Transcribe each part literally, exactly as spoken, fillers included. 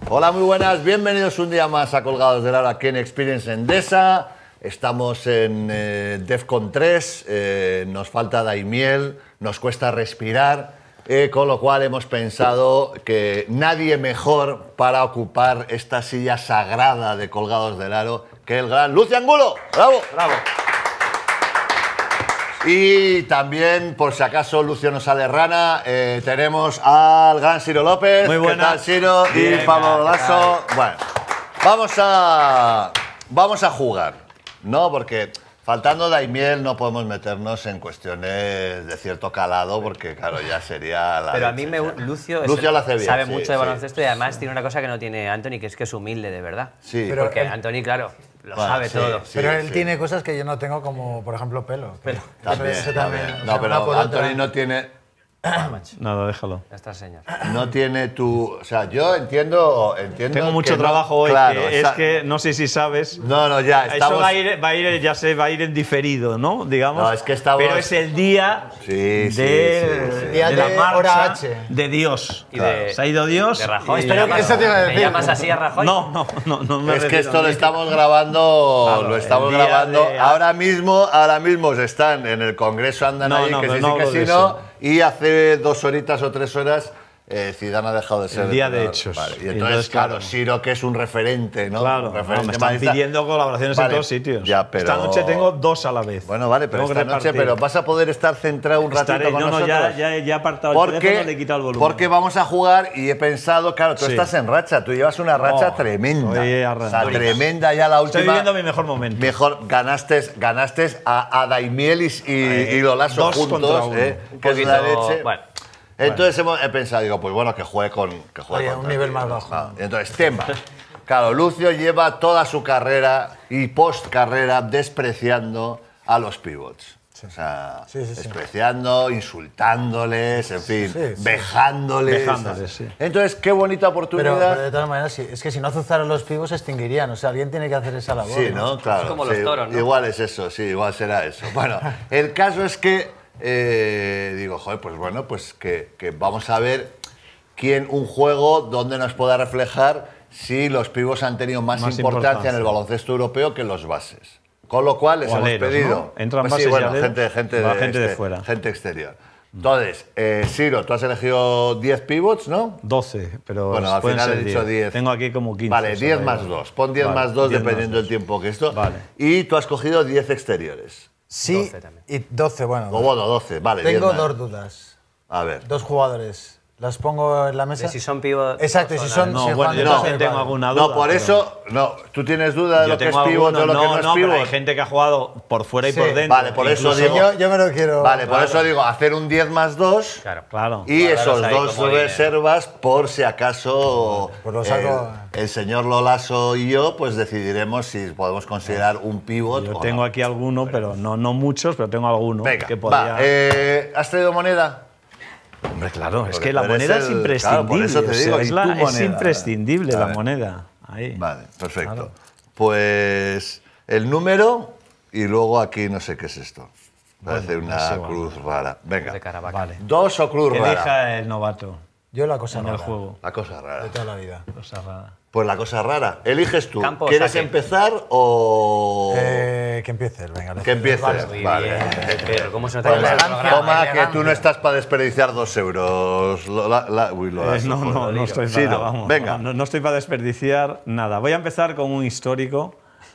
Hola, muy buenas. Bienvenidos un día más a Colgados del Aro aquí en Experience Endesa. Estamos en eh, DEFCON tres, eh, nos falta Daimiel, nos cuesta respirar, eh, con lo cual hemos pensado que nadie mejor para ocupar esta silla sagrada de Colgados del Aro que el gran Lucio Angulo. ¡Bravo! ¡Bravo! Y también, por si acaso Lucio no sale rana, eh, tenemos al gran Ciro López. Muy buena. ¿Qué tal, Ciro? Bien, y Pablo ¿qué Lasso. Bueno, vamos a, vamos a jugar, ¿no? Porque faltando Daimiel no podemos meternos en cuestiones de cierto calado, porque claro, ya sería la... Pero a mí me, Lucio, Lucio es, lo hace bien, sabe sí, mucho sí. de baloncesto y además tiene una cosa que no tiene Anthony, que es que es humilde, de verdad. Sí. Pero porque el- Anthony, claro, lo Bueno, sabe sí, todo. sí, Pero él sí. tiene cosas que yo no tengo, como por ejemplo pelo. Pelo. También, Eso también. o sea, No, una pero por Anthony otra. no tiene... Nada, déjalo. Ya está, señor. No tiene tu... O sea, yo entiendo... entiendo Tengo mucho que no- trabajo hoy, claro, que es esa- que no sé si sabes. No, no, ya, estamos... Eso va a, ir, va a ir, ya se va a ir en diferido, ¿no? Digamos. No, es que estamos- Pero es el día Sí, sí, de, sí, sí. Día de la de marcha hora H. de Dios. Y de- Se ha ido Dios. De Rajoy. y- ¿Le Espero que llamas- eso te iba a decir. ¿Le llamas así a Rajoy? No, no, no, no me Es que refiero esto a lo mí. estamos grabando, Claro, lo el estamos día grabando. de- Ahora mismo, ahora mismo se están en el Congreso, andan No, ahí, no, que pero sí, no sí, que hablo sí, de no. eso. Y hace dos horitas o tres horas, eh, Zidane ha dejado de ser El día de entrenador. hechos. Vale, y Y entonces, entonces, claro, claro. Siro, que es un referente, ¿no? Claro, Un no, referente me están madridista. pidiendo colaboraciones Vale, en todos sitios. ya, pero- Esta noche tengo dos a la vez. Bueno, vale, pero Tengo que esta noche, repartir. pero vas a poder estar centrado un ratito Estaré, con no, no, nosotros. ya, ya, ya he apartado el Porque, teléfono, le he quitado el volumen. porque vamos a jugar y he pensado, claro, tú Sí. estás en racha, tú llevas una racha Oh, tremenda. estoy O arrancando. sea, tremenda ya la última. Estoy viviendo mi mejor momento. Mejor, ganaste, ganaste a, a Daimiel y, y, y lo Lasso dos juntos, contra uno. ¿eh? Un que es la poquito- leche. bueno. Entonces hemos, he pensado, digo, pues bueno, que juegue con. Que juegue Oye, contra un nivel ti, más ¿no? bajo. Ah, y entonces, tema. Claro, Lucio lleva toda su carrera y post-carrera despreciando a los pivots. O sea, Sí, sí, sí. despreciando, insultándoles, en fin, Sí, sí. vejándoles. Vejándoles, sí. Entonces, qué bonita Pero, oportunidad. pero de todas maneras, sí, es que si no azuzaran los pibos se extinguirían. O sea, alguien tiene que hacer esa labor. Sí, ¿no? Claro. Es como sí, los toros, ¿no? Igual es eso, sí, igual será eso. Bueno, el caso es que eh, digo, joder, pues bueno, pues que, que vamos a ver quién, un juego donde nos pueda reflejar si los pibos han tenido más, Más importancia, importancia. en el baloncesto europeo que los bases. Con lo cual les O hemos aleros, pedido. ¿no? Entran Pues bases sí, y bueno, aleros. gente, gente, Va de, gente de este- fuera. gente exterior. Entonces, eh, Ciro, tú has elegido diez pivots, ¿no? doce, pero Bueno, al pueden final ser he dicho diez. Tengo aquí como quince. Vale, o sea, diez da más igual. dos. Pon diez Vale, más dos diez más dependiendo dos. del tiempo que esto. Vale. Y tú has cogido diez exteriores. Sí, doce también. y doce, bueno. O bueno, doce, vale. diez Tengo más. dos dudas. A ver. Dos jugadores. ¿Las pongo en la mesa? De si son pivot. Exacto, y si son... No, si bueno, juegan yo de no, base, también tengo vale. alguna duda. No, por pero- eso, no. Tú tienes duda de Yo lo que es tengo pivot, de algunos, lo que no, no es no, pero pivot. hay gente que ha jugado por fuera y Sí. por dentro. Vale, por eso Incluso- digo- Yo, yo me lo quiero... Vale, por eso digo, hacer un diez más dos. Claro. Claro. Y Guardarlos esos ahí dos como dinero. reservas, por si acaso Pues lo saco. el, el señor Lolaso y yo, pues decidiremos si podemos considerar un pivot Yo o tengo no. aquí alguno, pero no, no muchos, pero tengo alguno Venga, que podría... va. Eh, ¿Has traído moneda? Hombre, claro, es Porque que la tú eres moneda es el- imprescindible. claro, por eso te o sea, digo, es, y la- tu es moneda. imprescindible A la ver. moneda. Ahí. Vale, perfecto. Claro. Pues el número y luego aquí no sé qué es esto. Parece Bueno, una es igual. cruz rara. Venga. De Caravaca. Vale. Dos o cruz Que rara. elija el novato Yo la cosa en el rara, juego. La cosa rara. de toda la vida. Cosa rara. Pues la cosa rara. Eliges tú. Campo o ¿Quieres saque? empezar o...? Eh, que empiece, venga. Que empiece. Muy Vale. bien. Pero ¿cómo se nota Pues que Elegancia. el programa? toma, que elegancia. tú no estás para desperdiciar dos euros. Lo- la- la- uy, lo Eh, das, no, joder. no, no estoy Sí, para, no. vamos, Venga. no, no estoy para desperdiciar nada. Voy a empezar con un histórico.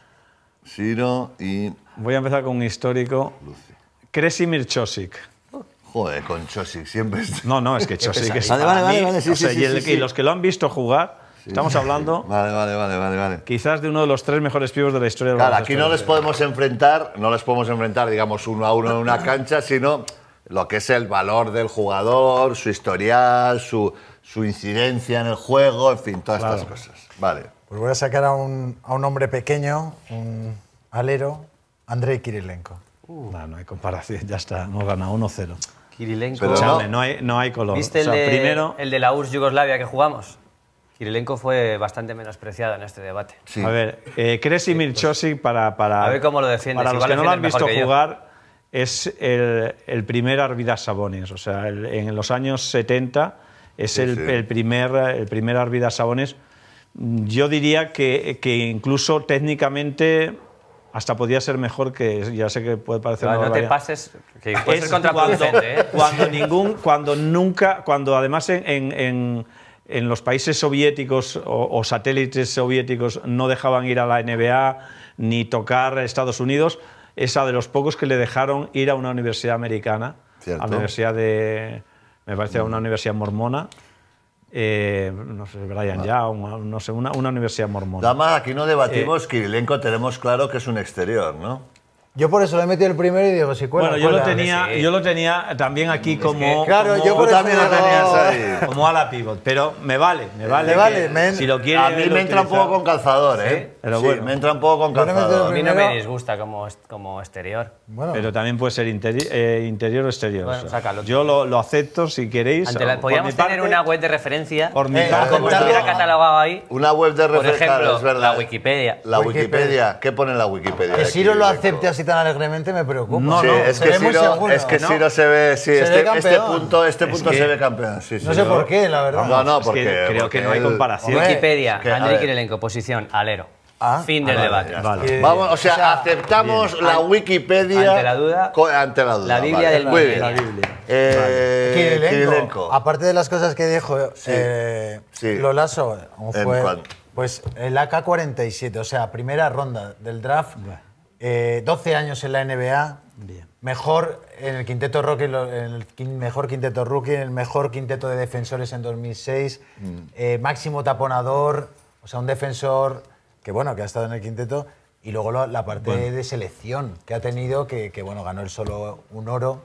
Ciro y Voy a empezar con un histórico. Lucio. Kresimir Čosić. Joder, con Chosic siempre... está- No, no, es que Čosić es Vale, para vale, vale, mí, vale, sí, o sea, sí, y, sí, el- sí, y sí. los que lo han visto jugar, estamos hablando Vale, vale, vale, vale, vale. quizás de uno de los tres mejores pibos de la historia del Claro, baloncesto aquí no les europeo. podemos enfrentar, no les podemos enfrentar, digamos, uno a uno en una cancha, sino lo que es el valor del jugador, su historial, su, su incidencia en el juego, en fin, todas estas cosas. Vale. Pues voy a sacar a un, a un hombre pequeño, un alero, Andrei Kirilenko. No, no hay comparación, ya está, hemos ganado uno cero. Kirilenko. Pero Escuchadme, no. no hay, no hay color. ¿Viste O sea, el, de, primero, el de la U R S S Yugoslavia que jugamos? Kirilenko fue bastante menospreciado en este debate. Sí. a ver, eh, Kresimir Čosić para, para, A ver cómo lo defiendes, para los igual que no lo han defiendes visto mejor que yo. jugar, es el, el primer Arvidas Sabonis. O sea, el- en los años setenta es Sí, el, sí. el primer, el primer Arvidas Sabonis. yo diría que, que incluso técnicamente hasta podía ser mejor, que ya sé que puede parecer No, una no te barbaridad. pases, que puede Es ser contraproducente, cuando, ¿eh? cuando ningún, cuando nunca, cuando además en, en, en, en los países soviéticos o, o satélites soviéticos no dejaban ir a la N B A ni tocar a Estados Unidos, es a de los pocos que le dejaron ir a una universidad americana, Cierto. a la universidad de, me parece, a una universidad mormona. Eh, no sé, Brian Young, no sé, una, una universidad mormona. Damas, aquí no Eh, debatimos, Kirilenko tenemos claro que es un exterior, ¿no? Yo por eso le he metido el primero y digo, si cuela, Bueno, yo lo, cuela. tenía, sí. yo lo tenía también aquí como, claro, como, yo por Tú eso también lo digo- tenías ahí. como ala pivot, pero me vale, me vale. Le vale, que men. si lo quiere A mí me entra un poco con calzador, ¿eh? Pero Sí, bueno. me entra un poco con Yo le meto calzador. A mí no me Primero- disgusta como, est- como exterior. Bueno, Pero también puede ser interi- eh, interior o exterior. Bueno, o sea, sácalo. yo lo, lo acepto si queréis. Ante la- Por podríamos mi tener parte, una web de referencia, Por mi Eh, parte, como aceptado. estuviera catalogado ahí. Una web de Por referencia, ejemplo, es verdad. la Wikipedia. La Wikipedia. Wikipedia. ¿Qué pone en la Wikipedia? que de Ciro lo Kirilenko? acepte así tan alegremente me preocupa. No, Sí, no, es se que ve muy Ciro, seguro, es que ¿no? Ciro se ve, sí, Se ve este, este campeón. punto, este Es punto que- se ve campeón. Sí, sí, No sé sí. por qué, la verdad. No, no, Es que porque creo porque que no hay él- comparación. Hombre, Wikipedia, que, a Andrei ver. Kirilenko, posición, alero. Ah, Fin del Vale, debate. ya está. Vale. Vamos, o sea, O sea, aceptamos bien. la An- Wikipedia. ante la duda, co- ante la duda. la Biblia vale. del Muy milenio. bien. La Biblia. Eh, Kirilenko, Kirilenko. aparte de las cosas que dijo eh, sí. Lolaso, ¿En fue cuál? pues el A K cuarenta y siete, o sea, primera ronda del draft, eh, doce años en la N B A, Bien. mejor en el quinteto rookie, en el quin- mejor quinteto rookie, en el mejor quinteto de defensores en dos mil seis, Mm. eh, máximo taponador, o sea, un defensor que bueno, que ha estado en el quinteto, y luego lo- la parte de selección que ha tenido, que, que, bueno, ganó el solo un oro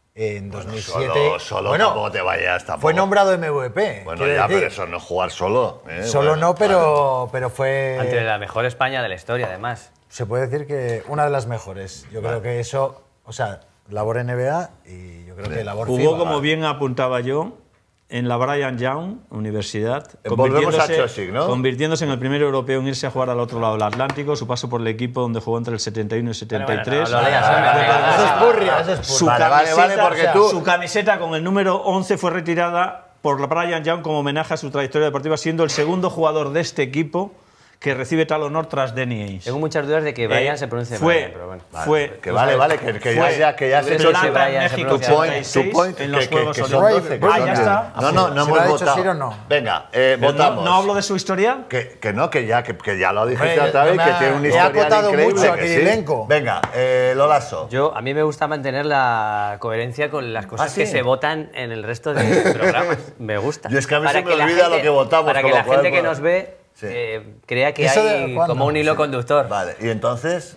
en dos mil siete. Solo, solo bueno, tampoco te vayas tampoco. fue nombrado M V P. Bueno, quiero ya, decir. pero eso no es jugar solo. ¿eh? Solo Bueno, no, pero, pero fue... Ante la mejor España de la historia, además. Se puede decir que una de las mejores. Yo creo que eso, o sea, labor N B A y yo creo que labor Jugó, FIBA. como bien apuntaba yo, en la Brigham Young Universidad, Eh, volvemos a convirtiéndose- Chosic, ¿no? convirtiéndose en el primer europeo en irse a jugar al otro lado del Atlántico. Su paso por el equipo, donde jugó entre el setenta y uno y setenta y tres. Bueno, bueno, no lo leas, hombre, Eso es venga. purria, eso es Su purria. Vale, vale, vale, camiseta- porque o sea, tú- su camiseta con el número once fue retirada por la Brian Young como homenaje a su trayectoria deportiva, siendo el segundo jugador de este equipo que recibe tal honor tras Danny Ainge. Tengo muchas dudas de que Brian Eh, se pronuncie fue, mal, pero bueno. fue, Que vale, vale, que, que ya, fue ya, que ya has Hubiese hecho dicho tu- Brian, Atlanta, se México, pronuncia tu mal. point, ochenta y tu seis point, en que, los que, Juegos que son Olímpicos. doce, que Ah, son ya diez. está. No, no, no ¿Se lo ha hemos dicho votado. Ciro o no? Venga, eh, Pero votamos. no, no hablo de su historial. Que, que no, que ya, que, que ya lo dijiste Hombre, otra vez, no me que ha- tiene un me ha historial acotado increíble. mucho a que sí. Kirilenko. Venga, eh, Lolaso. Yo, a mí me gusta mantener la coherencia con las cosas ¿Ah, sí? que se votan en el resto de programas. Me gusta. Yo es que a mí Para se me la olvida gente- lo que votamos, Para que con lo la cual, gente que bueno. nos ve Sí. eh, crea que ¿Eso de hay cuándo? como un hilo Sí. conductor. Vale, y entonces.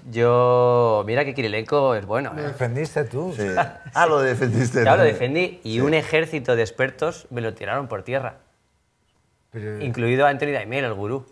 Yo, mira que Kirilenko es bueno. Lo ¿eh? defendiste tú. Sí. Ah, lo defendiste. Ya lo ¿no? defendí y un ejército de expertos me lo tiraron por tierra, Pero- incluido Anthony Daimiel, el gurú.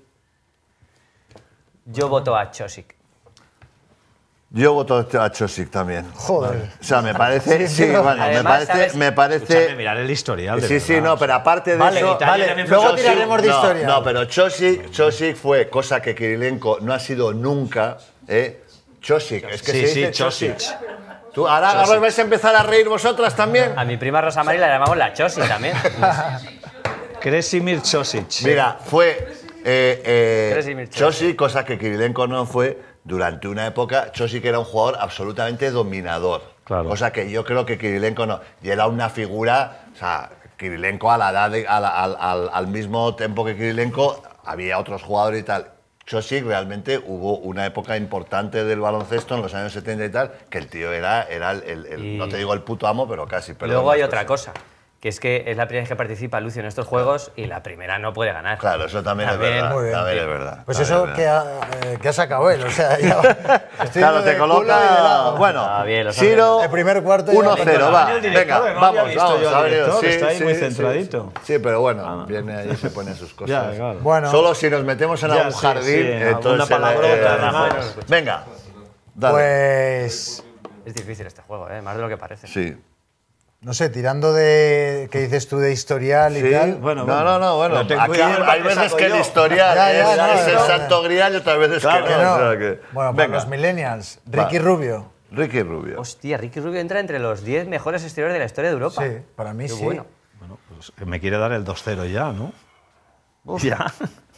Yo voto a Chosic. Yo voto a Chosic también. Joder. O sea, me parece. Sí, Sí, no. bueno, me Además, parece. ¿sabes? Me Escúchame, parece. mirar el historial. de Sí, sí, verdad. no, pero aparte de Vale, eso. Italia vale. también fue Luego Chosic. tiraremos de no, historia. No, pero Chosic, Chosic fue cosa que Kirilenko no ha sido nunca. ¿eh? Chosic, es que Sí, se sí, dice Chosic. Tú, ahora, ahora os vais a empezar a reír vosotras también. A mi prima Rosa María la llamamos la Chosi también. Kresimir Chosic. Mira, fue eh, eh, Kresimir Chosic. Chosic, cosa que Kirilenko no fue durante una época. Chosic era un jugador absolutamente dominador. Claro. Cosa que yo creo que Kirilenko no. Y era una figura, o sea, Kirilenko a la edad, de- a la- al, al- al mismo tiempo que Kirilenko, había otros jugadores y tal. Chosic realmente hubo una época importante del baloncesto en los años setenta y tal, que el tío era, era el, el- el- Y- no te digo el puto amo, pero casi. Y perdón, luego hay las otra cosas. cosa, que es que es la primera vez que participa Lucio en estos juegos y la primera no puede ganar. Claro, eso también, También, es verdad. muy bien. También es verdad. Pues también eso es que verdad. ha, eh, que ha sacado él, o sea, ya, estoy Claro, yendo te de culo y de coloca. lado. Bueno, Ah, bien, lo Ciro. sabes. El primer cuarto ya uno lo cero, tengo. va. El director, Venga, no había vamos, visto vamos. yo al ha venido. director, Sí, está ahí sí, muy sí, centradito. Sí, sí, pero bueno, viene ahí y se pone sus cosas. Ya, claro. Bueno, Solo si nos metemos en Ya, algún sí, jardín, sí, en entonces. alguna palabrota, eh, además. Venga, dale. pues Es difícil este juego, ¿eh? Más de lo que parece. Sí. no sé, tirando de ¿qué dices tú de historial y Sí. tal? Bueno, no, bueno. no, no, bueno. Pero ten Aquí cuidado hay que veces saco que el yo. historial Ya, ya, es, no, es el no. santo grial y otras veces Claro. que Que no. no. o sea que- Bueno, para Venga, los millennials, Ricky Va. Rubio. Ricky Rubio. Hostia, Ricky Rubio entra entre los diez mejores exteriores de la historia de Europa. Sí, para mí Qué sí. bueno. Bueno, pues me quiere dar el dos cero ya, ¿no? Ya.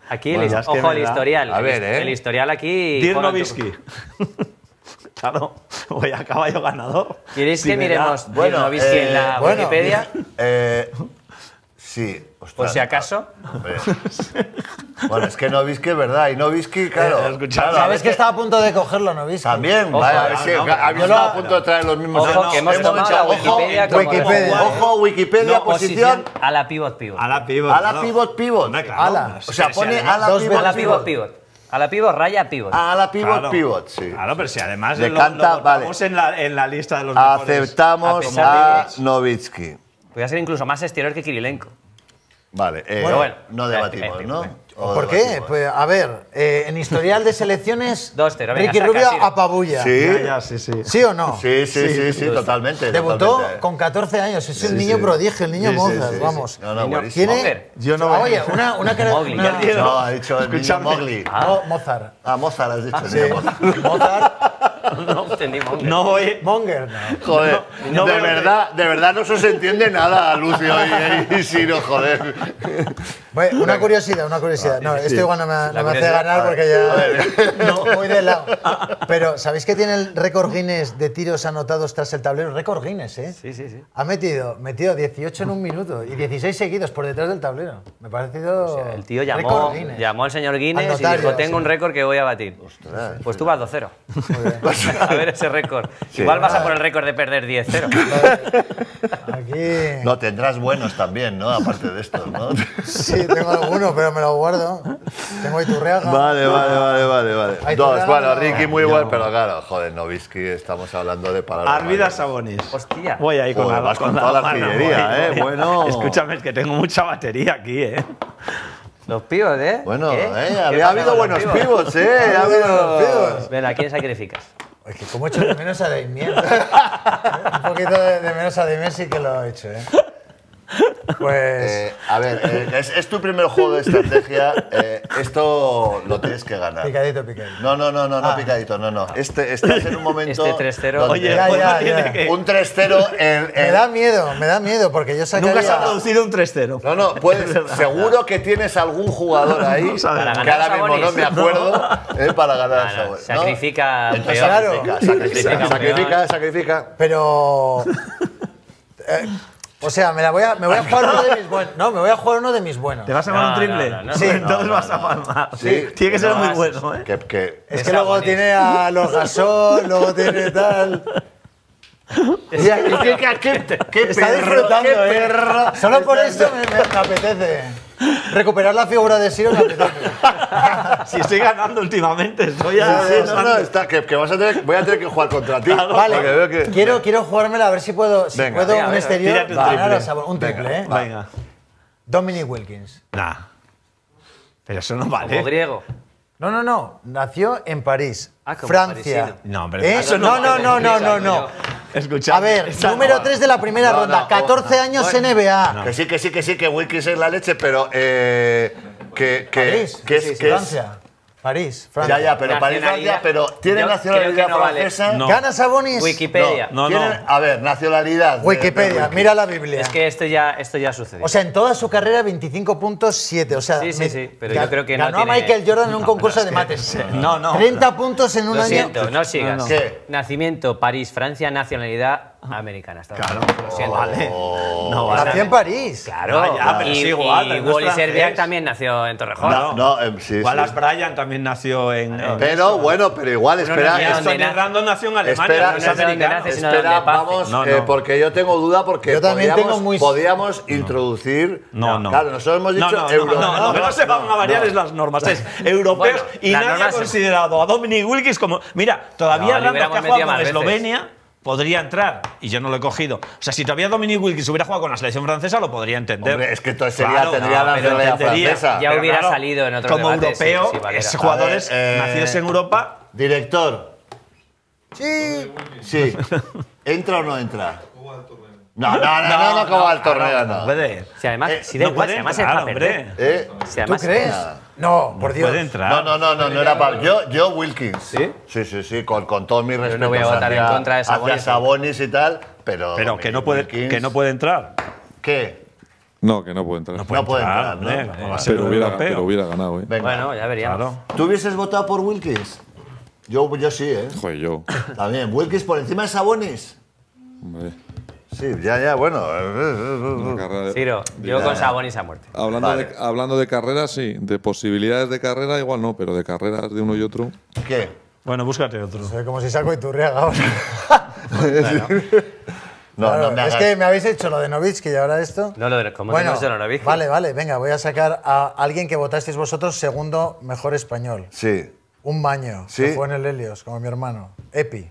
Aquí, Bueno, el, ya es que ojo, me el da. historial. A ver, ¿eh? El historial aquí... Dirk juega en tu- Nowitzki. Claro, voy a caballo ganador. ¿Quieres Si que me da- miremos Dirk Bueno, Nowitzki eh, en la bueno, Wikipedia? Eh, sí. Ostras, Por si acaso. hombre. Bueno, es que Nowitzki es verdad. Y Nowitzki, claro. Eh, escucha, claro, a ¿Sabes veces- que estaba a punto de cogerlo, no viste? También, Ojo, vaya, no, es que no, había no, estado no, a punto de traer los mismos. Ojo, No, que hemos hemos tomado echado- la Wikipedia ojo, como Wikipedia. referencia. Ojo, Wikipedia, No, posición. a la pivot pivot. A la pivot. A la claro. pivot pivot. Hombre, claro, Ala. pero O sea, si pone además- a la dos pivot A la pivot. pivot pivot. A la pivot raya pivot. A la pivot Claro. pivot, sí. Claro, pero si además Le lo, canta, lo votamos vale. en, la, en la lista de los mejores. Aceptamos a pesar a de- Nowitzki. Podría ser incluso más exterior que Kirilenko. Vale, eh, Bueno, bueno. no debatimos, Eh, eh, ¿no? eh, ¿O ¿Por qué? debatimos? Pues a ver, eh, en historial de selecciones, dos cero, venga, Ricky saca, Rubio tira. apabulla. Sí. Ya, ya, sí, sí. ¿Sí o no? Sí, sí, sí, sí, totalmente. Debutó totalmente. con catorce años, es un Sí, niño sí. prodigio, el niño Sí, sí, Mozart, sí, sí. vamos. No, no, Niño- buenísimo. Tiene, Monger. Yo no Ah, voy- oye, una, una cara... Mowgli. una- Ya entiendo. No, ha dicho el niño Escúchame. Mowgli. No, Mozart. Ah, Mozart has dicho. Sí. niño Mozart. Mozart, No entendimos. No voy. Monger, no. Joder, no de veo que- verdad, de verdad no se os entiende nada, Lucio y, y Siro, joder. Bueno, una curiosidad, una curiosidad. No, esto igual no me, no me hace curiosidad, ganar porque ya no, voy de lado. Pero, ¿sabéis que tiene el récord Guinness de tiros anotados tras el tablero? Récord Guinness, ¿eh? Sí, sí, sí. Ha metido, metido dieciocho en un minuto y dieciséis seguidos por detrás del tablero. Me ha parecido. El tío récord llamó, Guinness. llamó al señor Al Guinness y notario, dijo, tengo sí. un récord que voy a batir. Pues tú vas dos cero. A ver ese récord. Sí. Igual vas a por el récord de perder diez cero. Aquí. No, tendrás buenos también, ¿no? Aparte de estos, ¿no? Sí, tengo alguno, pero me lo guardo. Tengo Iturriaga. Vale, vale, vale, vale, vale. Ahí Dos, te bueno, regalo. Ricky muy bueno, pero claro, joder, Nowitzki, estamos hablando de palabras. Arvida mayores. Sabonis. Hostia. Voy ahí con Joder, la, vas con toda la mano, artillería, voy, ¿eh? voy. Bueno. Escúchame, es que tengo mucha batería aquí, ¿eh? Los pibos, ¿eh? Bueno, ¿Qué? eh, ¿Qué había pasa habido con los buenos pibos? pibos, ¿eh? Ha habido... Ven, ¿a quién sacrificas? Es que como echo de menos a Daimiel. Un poquito de, de menos a Daimiel sí que lo he hecho, ¿eh? Pues. Eh, a ver, eh, es, es tu primer juego de estrategia. eh, esto lo tienes que ganar. Picadito, picadito. No, no, no, no, no Ah. picadito, no, no. Este, estás en un momento. Este tres cero. donde- Oye, Ya, pues ya, no tiene ya. que... un tres cero en. Me en- da miedo, me da miedo, porque yo sacaría. Nunca se ha producido un tres cero. No, no, puedes, seguro que tienes algún jugador ahí No sabes. Para que ahora ganar a mismo no Sabonis. me acuerdo eh, para ganar a No, no, Sabonis, ¿no? sacrifica un Entonces, peón. sacrifica, sacrifica, Sacrifica un sacrifica, peón. sacrifica. Pero. eh, o sea, me la voy a, me voy a jugar uno de mis buenos. No, me voy a jugar uno de mis buenos. ¿Te vas a ganar No, un triple? no, no, no. Sí. Entonces No, vas no, a palmar. Sí. Tiene que ser No, muy es- bueno, ¿eh? Que, que, Es Es que luego Sabonis. tiene a los Gasol, luego tiene tal. Ya, ¿qué, qué, qué, qué Está perro, disfrutando, qué ¿eh? perro. Solo por esto me, me- me apetece. Recuperar la figura de Siro me apetece. Si estoy ganando últimamente, estoy ya... Sí, no, no, está, que, que vas a tener, voy a tener que jugar contra ti. Vale, porque veo que- quiero, quiero jugármela a ver si puedo, si Venga, puedo venga, un venga, exterior. tírate un ganar triple. a Sabor- un triple, Venga, ¿eh? Venga. Dominic Wilkins. Nah. Pero eso no Como vale. griego. No, no, no. Nació en París, Ah, como Francia. parisino. No, pero ¿Eh? eso no, no no, vale. no, no, no, no. Escucha. A ver, número tres de la primera No, ronda, no, catorce años bueno. N B A. Que sí, que sí, que sí, que Wilkins es la leche, pero eh, que, que, París, que sí, es, sí, que es- Francia. París, Francia. Ya, ya, pero París, Francia, Nacionalidad. pero tiene Yo nacionalidad creo que no vale. francesa. No. ¿Gana Sabonis? Wikipedia. No, no. tiene- A ver, nacionalidad. de- de Wikipedia, Wilkins. mira la Biblia. Es que esto ya, esto ya sucedió. O sea, en toda su carrera veinticinco puntos siete. O sea, Sí, sí, me- sí, pero ga- yo creo que no ganó a tiene- Michael Jordan en un concurso de mates. No, no. treinta puntos en un Lo año. siento, no sigas. No, no. ¿Qué? Nacimiento, París, Francia, nacionalidad americana. Estados Claro, Unidos. Lo no siento. vale. No vale. Nació en París. Claro, Ah, ya, pero y, es igual, y pero no es Wally francés. Serbiak también nació en Torrejón. No, no, em, sí, Wallace sí. Bryan también nació en... en- Pero bueno, pero igual, espera. nació esto- donde Anthony nace. Randall nació en Alemania, Espera, no es no sé dónde americano. nace, sino Espera, donde pase. vamos, No, eh, no. porque yo tengo duda porque Yo también podíamos, tengo muy- podíamos introducir. No, no. Claro, nosotros hemos dicho No, no, euro. no, no, lo que no se van a variar es las normas. Es europeos Bueno, y las nadie ha normas se- considerado a Dominic Wilkins como. Mira, todavía No, le Randall, que hubiéramos ha metido jugado con más veces. Eslovenia, podría entrar. Y yo no lo he cogido. O sea, si todavía Dominic Wilkins hubiera jugado con la selección francesa, lo podría entender. Hombre, es que entonces sería, Claro, tendría no, la pero nacionalidad entendería. francesa. Ya Pero hubiera claro, salido en otro como debate, sí, europeo, sí, valiera. es jugadores A ver, eh, nacidos en Europa. Director, Sí. sí. ¿Entra o no entra? No, no, no, no, no, como al torneo, no. Puede. Si además, Eh, si da no igual, puede si además entrar, es para perder. hombre. ¿Eh? Si ¿Tú además- crees? No, por Dios. Puede entrar. No, no, no, no, no era para. Yo, yo Wilkins. ¿Sí? Sí, sí, sí, con, con todo mi respeto. no voy a votar en contra de Sabonis. Hacia Sabonis y tal, pero. Pero que no, puede, Wilkins- que no puede entrar. ¿Qué? No, que no puede entrar. No puede entrar, ¿no? hombre, ¿cómo va a ser pero, un hubiera, europeo? pero hubiera ganado, ¿eh? Venga. Bueno, ya veríamos. Claro. ¿Tú hubieses votado por Wilkins? Yo, yo sí, ¿eh? Joder, yo. También. ¿Wilkins por encima de Sabonis? Hombre, Sí, ya, ya, bueno. una carrera de- Ciro, yo con Sabonis a muerte. Hablando, Vale. de, hablando de carreras, sí. De posibilidades de carrera, igual no, pero de carreras de uno y otro. ¿Qué? Bueno, búscate otro. Soy como si saco Iturriaga ahora. No, Claro, no me es hagas. que me habéis hecho lo de Novitsky y ahora esto. No, lo de, como Bueno, tenemos de Norovich. vale, vale, venga, voy a sacar a alguien que votasteis vosotros segundo mejor español. Sí. Un maño, Sí. que fue en el Helios, como mi hermano. Epi.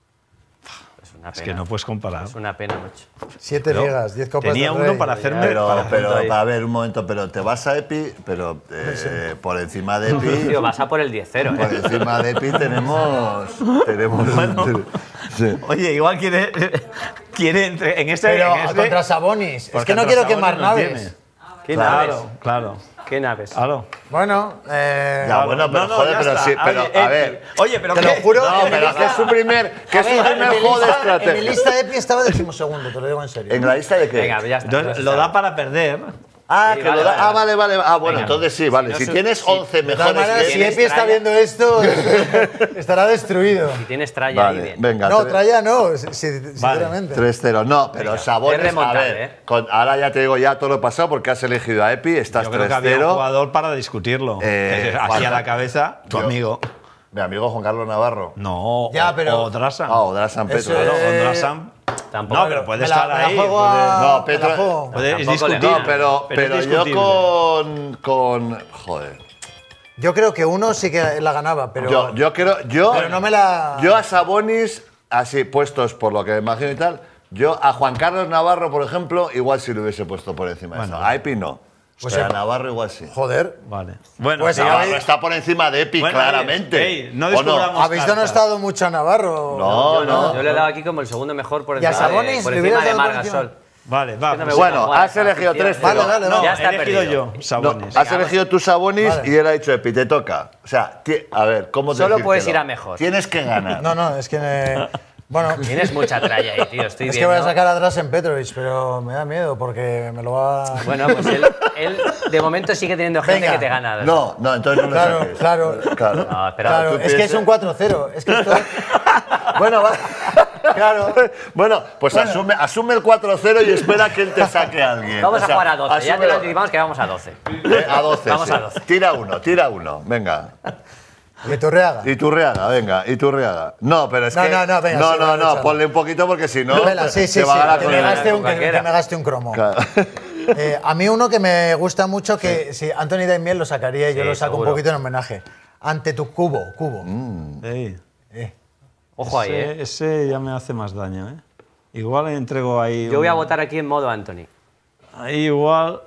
Es una pena. Es que no puedes comparar. Es una pena, macho. Siete Pero ligas, diez copas tenía del uno Rey. para hacerme. Pero, para- pero, ahí. a ver, un momento, pero te vas a Epi, pero eh, por encima de Epi. Tío, vas a por el diez cero, Por ¿eh? encima de Epi tenemos. tenemos sí. Oye, igual quiere. quiere entre- en este. Pero en este- contra Sabonis. Es porque que no contra quiero quemar Sabonis no naves. tiene. ¿Qué Claro. naves? Claro, ¿Qué naves? claro. Bueno, eh, Ya, bueno, pero No, no, joder, ya pero está. sí, pero Oye, a Epi. ver. Oye, pero te ¿qué? lo juro. No, en mi pero lista- que es su primer, que A es su ver, primer en mi juego de lista- En mi estrategia. lista Epi estaba decimosegundo, te lo digo en serio. ¿En la lista de qué? Venga, ya está. Entonces, ya lo está. da para perder. Ah, Sí, que vale, lo da. vale, Ah, vale, vale. Ah, bueno, Venga. entonces sí, vale. Si no Si su- tienes si- once De todas mejores maneras, que si tienes Epi está tralla. viendo esto, estará destruido. Si tienes tralla ahí, Vale, bien. venga. No, tre- Traya no, si- si- sinceramente. tres cero. No, pero Venga, Sabonis, es remontable, a ver, ¿eh? con- ahora ya te digo ya todo lo pasado porque has elegido a Epi, estás Yo creo que tres había un cero. jugador para discutirlo. Eh, Así Juan- a la cabeza, tu Yo- amigo. Mi amigo Juan Carlos Navarro. No, Ya, o- pero- o Drasan. Ah, o Drasan Petro. Eso Claro, es- o Drasan. Tampoco. No, pero puede Me la- estar me la ahí. juego puede- a- No, me Petro- la juego. puede- es Tampoco le discutible. No, pero, pero pero, es yo discutible. con, con. Joder. Yo creo que uno sí que la ganaba, pero. Yo, yo creo. Yo, Pero no me la- Yo a Sabonis, así puestos por lo que me imagino y tal, yo a Juan Carlos Navarro, por ejemplo, igual si lo hubiese puesto por encima de Bueno. eso. A Epi no. Pues pero a sí. Navarro igual sí. Joder. Vale. Bueno, Pues sí, a a Navarro ver, está por encima de Epi, Bueno, claramente. ey, no ¿O descubramos- ¿Habéis cartas. denostado mucho a Navarro? No, no. Yo le he dado aquí como el segundo mejor por ¿Y a encima de, Sabonis por le encima hubieras de dado por Margasol. Vale, va. Que no me pues- gusta Bueno, jugar a has esa elegido afición. tres, Vale, pero- dale, No, dale. Ya he está elegido perdido. yo, Sabonis. Has elegido tú Sabonis Vale. y él ha dicho Epi, te toca. O sea, ti- a ver, ¿cómo Solo decírtelo? puedes ir a mejor. Tienes que ganar. No, no, es que. eh, bueno. Tienes mucha tralla ahí, tío. Estoy Es que viendo. voy a sacar a Drasen Petrovic, pero me da miedo porque me lo va a. Bueno, pues él, él de momento sigue teniendo gente Venga. que te gana. No, no, entonces no lo Claro, saques. claro. Claro. No, espera. Claro, tú es que es piensas- un cuatro cero. Es que esto. Bueno, va. Claro. Bueno, pues Asume, asume el cuatro cero y espera que él te saque a alguien. Vamos O sea, a jugar a doce. Ya te lo asúmelo. anticipamos que vamos a doce. Eh, a doce. Vamos sí. a doce. Tira uno, tira uno. Venga. Y Iturriaga. Iturriaga, venga, Iturriaga. No, pero es No, que. no, no, venga, No, sí, no, vale, no, échalo. ponle un poquito porque si no. Vela, sí, sí, se va a sí, ganar que con me el- gaste un, que, cualquiera. que me gaste un cromo. Claro. Eh, a mí uno que me gusta mucho, que si Anthony Daimiel lo sacaría y yo Sí, lo saco seguro. un poquito en homenaje. Ante tu cubo, cubo. Ey, Eh. Ojo ahí, ese, ¿eh? ese ya me hace más daño, ¿eh? Igual le entrego ahí. Yo voy a un- votar aquí en modo Anthony. Ahí igual.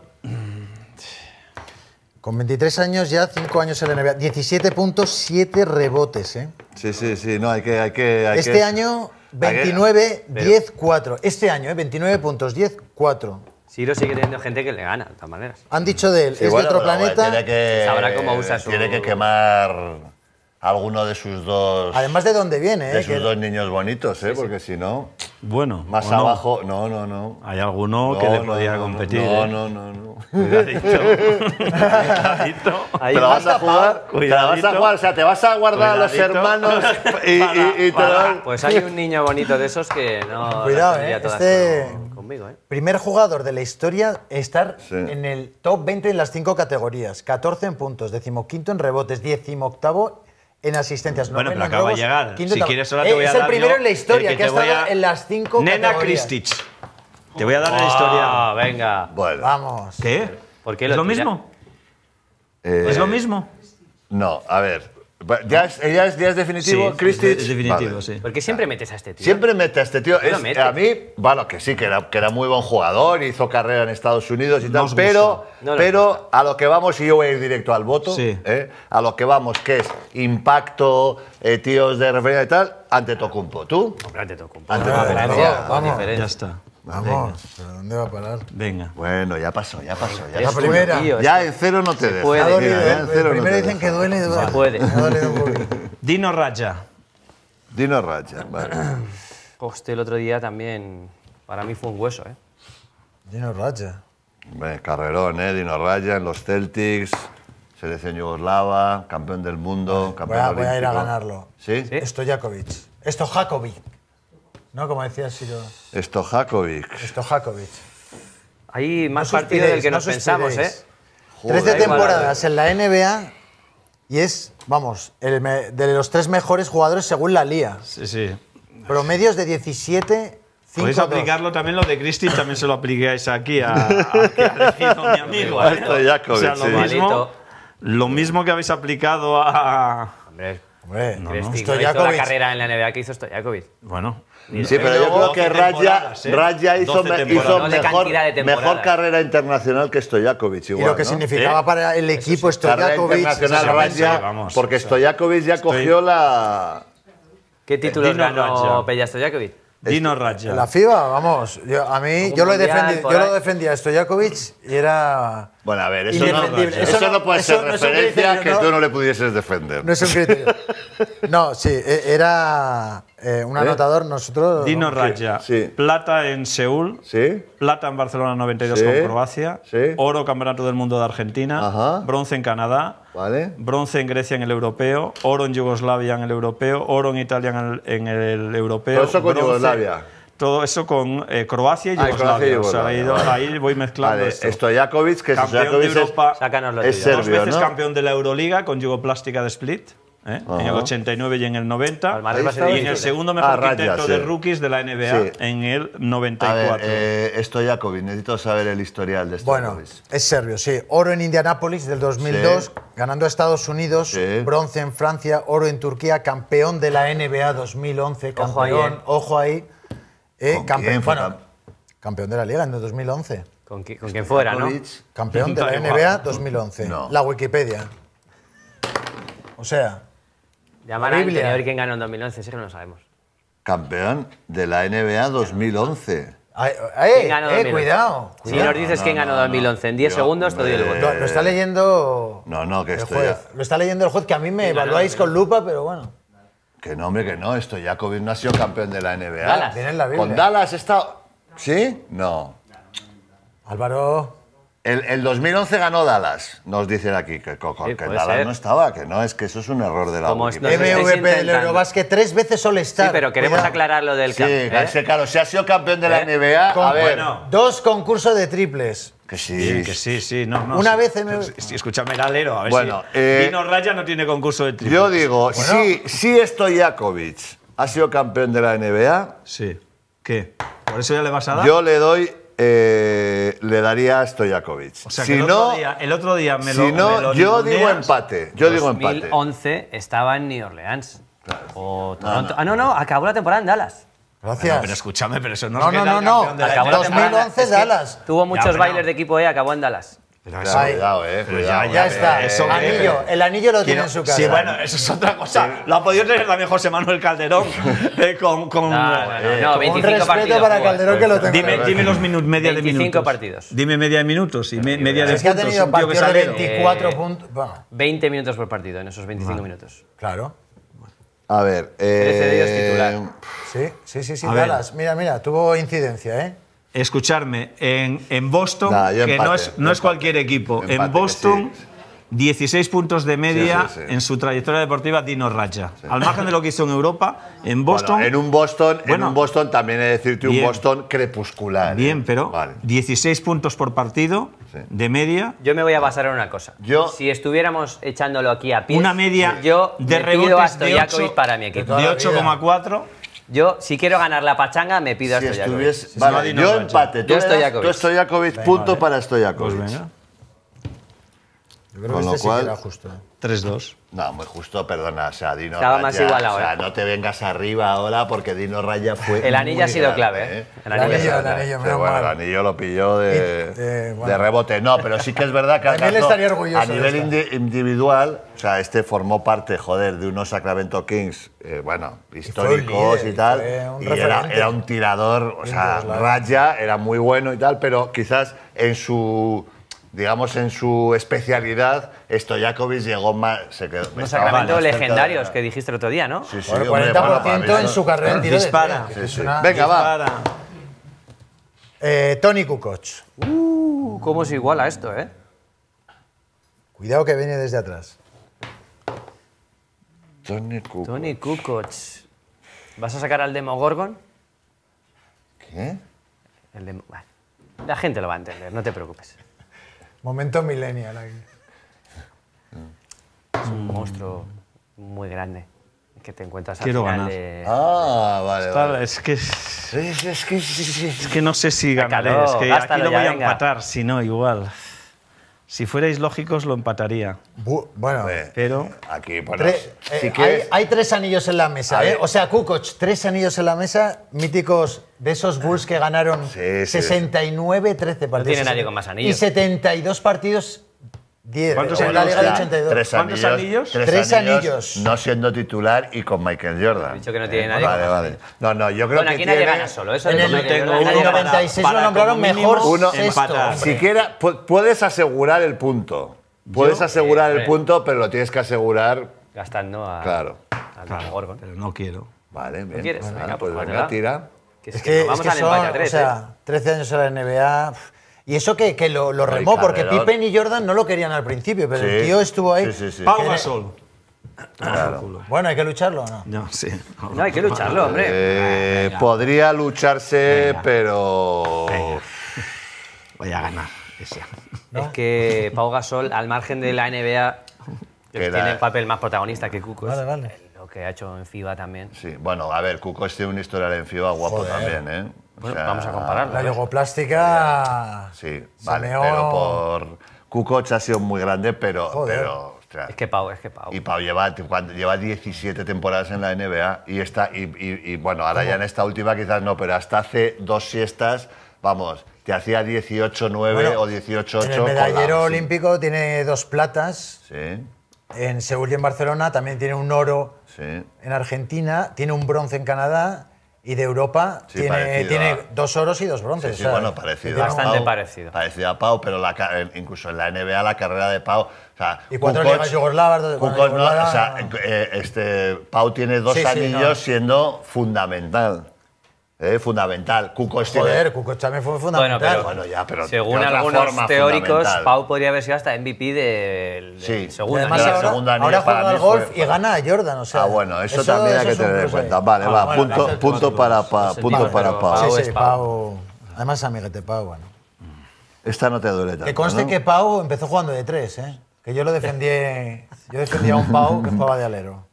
Con veintitrés años ya, cinco años en la N B A. diecisiete puntos, siete rebotes. ¿eh? Sí, sí, sí, no, hay que. Hay que hay Este que- año, hay que- veintinueve, diez, cuatro. Este año, ¿eh? veintinueve puntos, diez, cuatro. Ciro sigue teniendo gente que le gana, de todas maneras. Han dicho de él, Sí, es bueno, de otro pero, planeta. Tiene que, Sabrá cómo usa su- Tiene que quemar alguno de sus dos. Además de dónde viene, de ¿eh? sus que- dos niños bonitos, ¿eh? Porque si no. Bueno. Más o no. abajo. No, no, no. Hay alguno que No, le no, podía no, competir. No, ¿eh? no, no, no. Cuidadito. Cuidadito. Ahí ¿Te la vas más a jugar? ¿Te la vas a Cuidadito. jugar? O sea, te vas a guardar a los Cuidadito. hermanos y, y- y te Para, lo- Pues hay un niño bonito de esos que no. Cuidado, las tendría ¿eh? todas Este- con- conmigo, ¿eh? Primer jugador de la historia estar Sí. en el top veinte en las cinco categorías. catorce en puntos, decimoquinto en rebotes, decimoctavo en asistencias. Bueno, noveno pero en acaba de robos, llegar. quinto Si en quieres, tab- ahora te Eh, voy a es dar el primero yo en la historia el que, ha te voy estado a- en las cinco Nena categorías. Kristich. Te voy a dar la historia. Ah, venga. Bueno. Vamos. ¿Qué? ¿Por qué ¿Es lo lo tira? mismo? eh, ¿Es lo mismo? No, a ver. ¿Ya es, ya es, ya es definitivo, Sí, Kristich? es definitivo, Vale. sí. ¿Por qué siempre metes a este tío? Siempre mete a este tío. ¿Por qué lo Es- metes? a mí, bueno, que sí, que era, que era muy buen jugador, hizo carrera en Estados Unidos y tal, Nos pero, gusta. No nos pero a lo que vamos, y yo voy a ir directo al voto, Sí. ¿eh? A lo que vamos, que es impacto, eh, tíos de referencia y tal, ante Tocumpo. ¿Tú? Hombre, te toco un Ante poco. Tocumpo. Vamos, vamos. Ya Diferencia. está. Vamos. ¿Pero dónde va a parar? Venga. Bueno, ya pasó, ya pasó. Ya, Es La pasó. primera. tío, es Ya que en cero no te deja. puede. Me ha Mira, dolido, ya ¿eh? en cero no Primero te dicen que deja. duele, duele. Se puede. Me ha dolido un poquito. Dino Raja. Dino Racha, vale. Hostia, el otro día también. Para mí fue un hueso, ¿eh? Dino Racha. Hombre, carrerón, ¿eh? Dino Radja en los Celtics, selección yugoslava, campeón del mundo, campeón Voy a, voy olímpico. a ir a ganarlo. ¿Sí? Stojakovic. Stojakovic. ¿No? Como decía Siro. Stojakovic. Stojakovic. Hay más No partido del que suspiréis, nos no pensamos, ¿eh? suspiréis. Tres de Joder. temporadas en la N B A y es, vamos, el me- de los tres mejores jugadores según la Liga. Sí, sí. Promedios de diecisiete, Podéis cinco, dos. aplicarlo también lo de Cristi, también se lo apliquéis aquí a, a que ha elegido mi amigo. A ¿eh? Stojakovic, O sea, lo sí. mismo, Igualito. lo mismo que habéis aplicado a... Hombre, Hombre, Cresti no hizo Stojakovic. la carrera en la N B A que hizo Stojakovic. Bueno. Sí, pero yo creo que doce Radja, temporadas, ¿eh? Radja hizo, doce me- temporadas. hizo No de mejor, cantidad de temporadas. mejor carrera internacional que Stojakovic. Y Igual, lo que ¿no? significaba ¿Eh? para el equipo Carrera Stojakovic. internacional eso sí, Radja, vamos, porque o sea, Stojakovic ya cogió la... ¿Qué títulos Dino ganó Radja. Pellas Stojakovic? Dino Radja. La FIBA, vamos, yo, a mí Un yo lo, he mundial defendi- por yo ahí. lo defendía a Stojakovic y era. Bueno, a ver, eso no, Indefendible. eso Eso no no- puede eso ser no es un referencia criterio, que ¿no? tú no le pudieses defender. No es un criterio. No, sí, e- era eh, un anotador. Nosotros. Dino Radja. sí. Plata en Seúl. ¿Sí? Plata en Barcelona noventa y dos Sí, con Croacia. sí. Oro Campeonato del Mundo de Argentina. Ajá. Bronce en Canadá. Vale. Bronce en Grecia en el europeo. Oro en Yugoslavia en el europeo. Oro en Italia en el, en el europeo. Todo eso con Bronce- Yugoslavia. Todo eso con eh, Croacia y Ah, y Yugoslavia. Croacia y O sea, Yugoslavia, ahí, do- vale. ahí voy mezclando Vale, esto. Stojakovic, que Campeón de Stojakovic es- Europa. Sácanos los es vídeos. Dos serbio, veces ¿no? campeón de la Euroliga con Yugoplástica de Split. ¿eh? En el Ajá. ochenta y nueve y en el noventa. Palmarés Ahí va a ser está. Y en el difícil, ¿eh? segundo mejor Ah, Radja, quinteto sí. de rookies de la N B A Sí. en el A noventa y ver, cuatro. eh, Stojakovic, necesito saber el historial de Bueno, Stojakovic. es serbio, sí. Oro en Indianápolis del dos mil dos, Sí. ganando a Estados Unidos, Sí. bronce en Francia, oro en Turquía, campeón de la N B A dos mil once, Ojo ahí, campeón, eh. ojo ahí. Eh, ¿Con campe- quién fue bueno, cam- campeón de la Liga en el dos mil once. Con, qui- con quien fuera, ¿no? Stojakovic, Campeón de Da la igual. N B A dos mil once. No. La Wikipedia. O sea, Llamar a La Biblia. Anthony a ver quién ganó en dos mil once, eso que no lo sabemos. campeón de la N B A dos mil once. ay, ¿Quién eh, ganó eh, dos mil once? cuidado. Si cuidado. nos dices no, quién no, ganó no. dos mil once en diez Yo, segundos, te doy el hombre. voto. Lo, lo está leyendo No, no, que el estoy juez. Lo está leyendo el juez, que a mí me ¿Quién ganó evaluáis dos con mil once? lupa, pero bueno. Que no, hombre, que no. Stojakovic no ha sido campeón de la N B A. Dallas. Viene en la Biblia. ¿Con Dallas está...? ¿Sí? No. Álvaro. El, el dos mil once ganó Dallas, nos dicen aquí, que, co- Sí, que puede Dallas ser. no estaba, que no, es que eso es un error de la Como es- Wikipedia. Nos estáis M V P del intentando. Eurobasket, tres veces All-Star. Sí, pero queremos Cuidado. aclarar lo del Sí, campo. ¿eh? es que, claro, si ha sido campeón de la ¿Eh? N B A, Con- a ver, bueno. Dos concursos de triples. que sí. Sí, que sí, sí. No, no, Una sí. vez M V P. Sí, escúchame, el alero. A ver Bueno, si. eh, Dino Radja no tiene concurso de triple. Yo digo, si, si Stojakovic ha sido campeón de la N B A, Sí. ¿Qué? ¿Por eso ya le vas a dar? yo le doy, eh, le daría a Stojakovic. O sea, si que el, no, otro día, el otro día me si lo. no, me lo yo digo ninguneas. empate. Yo digo empate. dos mil once estaba en New Orleans. O Toronto. Ah, no, no, acabó la temporada en Dallas. Gracias. Pero escúchame, pero eso no, No, es que no, era no, el no. campeón de la Acabó N B A. la temporada. dos mil once Es que Dallas. Tuvo muchos pero bailes no. de equipo E, acabó en Dallas. Pero Cuidado, eso- cuidado, eh. pero cuidado, ya, Ya eh. está. eso que- anillo. El anillo lo tiene Quiero- en su casa. Sí, bueno, eso es otra cosa. Lo ha podido tener también José Manuel Calderón. eh, con, con, No, no, no, eh, no, Un veinticinco respeto partidos. para jugó. Calderón que lo tengo. Dime, dime los minutos, media de veinticinco minutos. partidos. Dime media de minutos y me- media de Es que ha puntos. tenido un tío que partidos de salero. veinticuatro Eh, puntos. Bueno, veinte minutos por partido en esos veinticinco minutos. claro. A ver, eh, trece de ellos titular. Sí, sí, sí, sí. A ver. Dallas. Mira, mira, tuvo incidencia, ¿eh? Escucharme, en, en Boston, Nah, yo que empate, no es, no yo es cualquier empate. equipo, Empate, en Boston, que sí. dieciséis puntos de media Sí, sí, sí. en su trayectoria deportiva Dino Radja. Al margen de lo que hizo en Europa, en Boston. Bueno, en un Boston, en Bueno. un Boston también he de decirte un Bien. Boston crepuscular. Bien, ¿eh? pero Vale. dieciséis puntos por partido Sí. de media. Yo me voy a basar en una cosa. Yo- si estuviéramos echándolo aquí a pie, Una media yo de me pido a rebotes de Stojakovic ocho- para mi equipo. toda De la ocho coma cuatro. Yo, si quiero ganar la pachanga, me pido a Si Stojakovic. estuviese, Sí, vale, no, Dino yo Radja. empate. Tú Yo le das- Stojakovic. tú Stojakovic, punto para Stojakovic. Pues venga, Yo creo Con que lo este sí cual- que era justo. tres dos. No, muy justo, perdona. O sea, Dino Estaba más Radja, igualado, o sea, ¿eh? no te vengas arriba ahora porque Dino Radja fue. El anillo muy ha sido grande, clave, ¿eh? El El anillo ha anillo, sido el clave. anillo, Sí, menos bueno, el mal. anillo lo pilló de, Y, eh, bueno. de rebote. No, pero sí que es verdad que Daniel alcanzó- estaría orgulloso a de nivel esto. indi- individual, o sea, este formó parte, joder, de unos Sacramento Kings, eh, bueno, históricos líder, y tal. fue un Y era, referente. era un tirador, o sea, Radja era muy bueno y tal, pero quizás en su, digamos, en su especialidad, Stojakovic llegó más. Se quedó, Unos estaba Sacramento más cerca de- legendarios que dijiste el otro día, ¿no? Sí, sí, Bueno, hombre, cuarenta por bueno, ciento para mí en eso- su carrera en tiro de Dispara. tres, que Sí, es sí. una- Venga, va. Para. Eh, Tony Kukoc. Uh, cómo se iguala esto, ¿eh? Cuidado que viene desde atrás. Tony Kukoc. Tony Kukoc. ¿Vas a sacar al Demogorgon? ¿Qué? El demo... bueno, la gente lo va a entender, no te preocupes. Momento millennial aquí. Es un monstruo muy grande que te encuentras al Quiero final ganar. de... Ah, vale, Está- vale. es que Es, es que sí, sí, sí. es que no sé si ganaré. Sácalo, Es que gástalo aquí lo ya, voy a venga. empatar, si no igual. Si fuerais lógicos lo empataría, Bu- bueno, Hombre, pero Aquí, bueno, tre- si eh, hay, quieres... hay tres anillos en la mesa, A ¿eh? ver. O sea, Kukoc, tres anillos en la mesa, míticos de esos Bulls que ganaron Sí, sí, sesenta y nueve, trece partidos. tiene nadie con más anillos. Y setenta y dos partidos, diez. ¿Cuántos o la anillos Liga de quedan? ochenta y dos. Tres ¿Cuántos anillos, anillos? Tres, Tres anillos, anillos. no siendo titular y con Michael Jordan. He dicho que no tiene nadie Vale, con vale. No, no, yo creo Bueno, que aquí tiene... nadie gana solo. Eso En de el, que yo tengo nadie en el uno gana. para- noventa y seis para lo nombraron como mínimo mejor uno sexto. empatar. hombre. Siquiera pu- puedes asegurar el punto. Puedes asegurar el hombre. punto, pero lo tienes que asegurar. Gastando a, Claro. al Demogorgon. pero no quiero. Vale, bien. quieres? Pues, Venga, nada, pues pues júgatela. venga, tira. Que Es es que, que es vamos que al son, empate a tres, o ¿eh? sea, trece años en la N B A. pf, Y eso que, que lo, lo Ay, remó, porque carrerón. Pippen y Jordan no lo querían al principio, pero el Sí. tío estuvo ahí. Sí, sí, sí. Pau Que- Gasol. Claro. Bueno, hay que lucharlo o no. No, sí. No, hay que lucharlo, hombre. Eh, podría lucharse, pero. Voy a ganar. ese. Es que Pau Gasol, al margen de la N B A, Que tiene la- el papel más protagonista que Kukoc. Vale, vale. Lo que ha hecho en FIBA también. Sí, bueno, a ver, Kukoc tiene un historial en FIBA guapo Joder. también, ¿eh? O Bueno, sea, vamos a compararlo. La ¿ves? yogoplástica. Sí, se vale, meó- pero por. Kukoc ha sido muy grande, pero. Joder. pero ostras. Es que Pau, es que Pau. Y Pau lleva, cuando- lleva diecisiete temporadas en la N B A y, está, y, y- y, bueno, ahora ya en esta última quizás no, pero hasta hace dos siestas, vamos, te hacía dieciocho nueve Bueno, o dieciocho ocho. En el con la- medallero sí. olímpico tiene dos platas. Sí, En Seúl y en Barcelona también tiene un oro sí. en Argentina, tiene un bronce en Canadá y de Europa Sí, tiene, parecido tiene a- dos oros y dos bronces. Sí, sí, o sea, bueno, que parecido. tiene a un- Bastante Pau, parecido. Parecido a Pau, pero la, ca- incluso en la N B A la carrera de Pau. O sea, Y cuatro Kukoc- ligas yugoslavas, dos- Kukoc bueno, no, yugoslava- o sea, eh, este, Pau tiene dos Sí, sí, anillos no. siendo fundamental. Eh, fundamental. Kukoc tiene. Joder, Kukoc también fue Bueno, fundamental. pero, Bueno, ya, pero según de otra algunos forma teóricos, fundamental. Pau podría haber sido hasta M V P del, del Sí. Y segundo además el anillo. ahora, segundo anillo ahora para juega al mí fue- golf y gana a Jordan. O sea, Ah, bueno, eso, también hay eso que es un tener en plus cuenta. ahí. Vale, Ah, va, bueno, punto, hace punto cuatro para, dos. pa- No sé, punto tío, para pero Pau. Pau Sí, es sí, Pau. Pau. Además, amiguete Pau, bueno. Esta no te duele tanto, Que conste ¿no? que Pau empezó jugando de tres, ¿eh? Que yo lo defendí. Yo defendía a un Pau que jugaba de alero.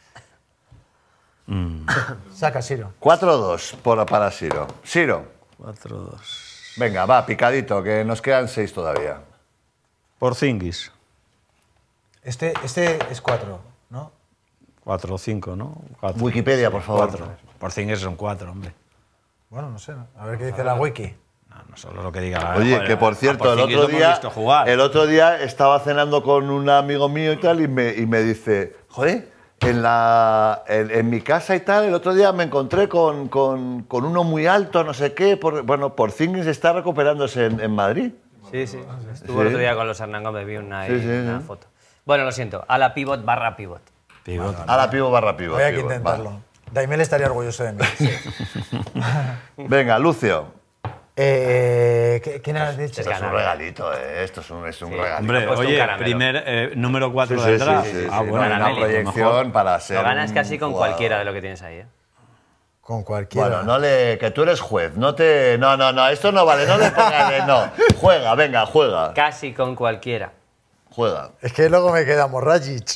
Saca, Siro. cuatro dos por- para Siro. Siro, cuatro dos. venga, va, picadito, que nos quedan seis todavía. Porzingis. Este, este es cuatro, ¿no? cuatro o cinco, ¿no? Cuatro. Wikipedia, por favor. Cuatro. Porzingis son cuatro, hombre. Bueno, no sé. ¿no? A ver qué dice la wiki. No, no solo lo que diga la Oye, joder, que por a cierto, el Porzingis otro, lo hemos día, visto jugar. el otro día estaba cenando con un amigo mío y tal, y me, y me dice, joder, en, la, en, en mi casa y tal, el otro día me encontré con, con, con uno muy alto, no sé qué. Por, bueno, Porzingis está recuperándose en, en Madrid. Sí, sí. Estuvo Sí. el otro día con los Hernán Gómez, vi una, Sí, sí, una sí. foto. Bueno, lo siento. A la pivot barra pivot. Pivot. A la pivo barra pivo. Voy a que pivo, intentarlo. va. Daimel estaría orgulloso de mí. Venga, Lucio. Eh, ¿qué- ¿Quién has dicho? Es Esto es un ganar. regalito, ¿eh? Esto es un, es un Sí. regalito. Hombre, Ha puesto un oye, caramelo. primer eh, número cuatro Sí, sí, detrás. sí, sí, Ah, sí. bueno, No, Gana una Meli, proyección para ser. Lo ganas casi un con jugador. cualquiera de lo que tienes ahí, ¿eh? Con cualquiera. Bueno, no le, que tú eres juez, no te, no, no, no, esto no vale, no le pongas, de- no, juega, venga, juega, Casi con cualquiera. juega. Es que luego me queda Morragic.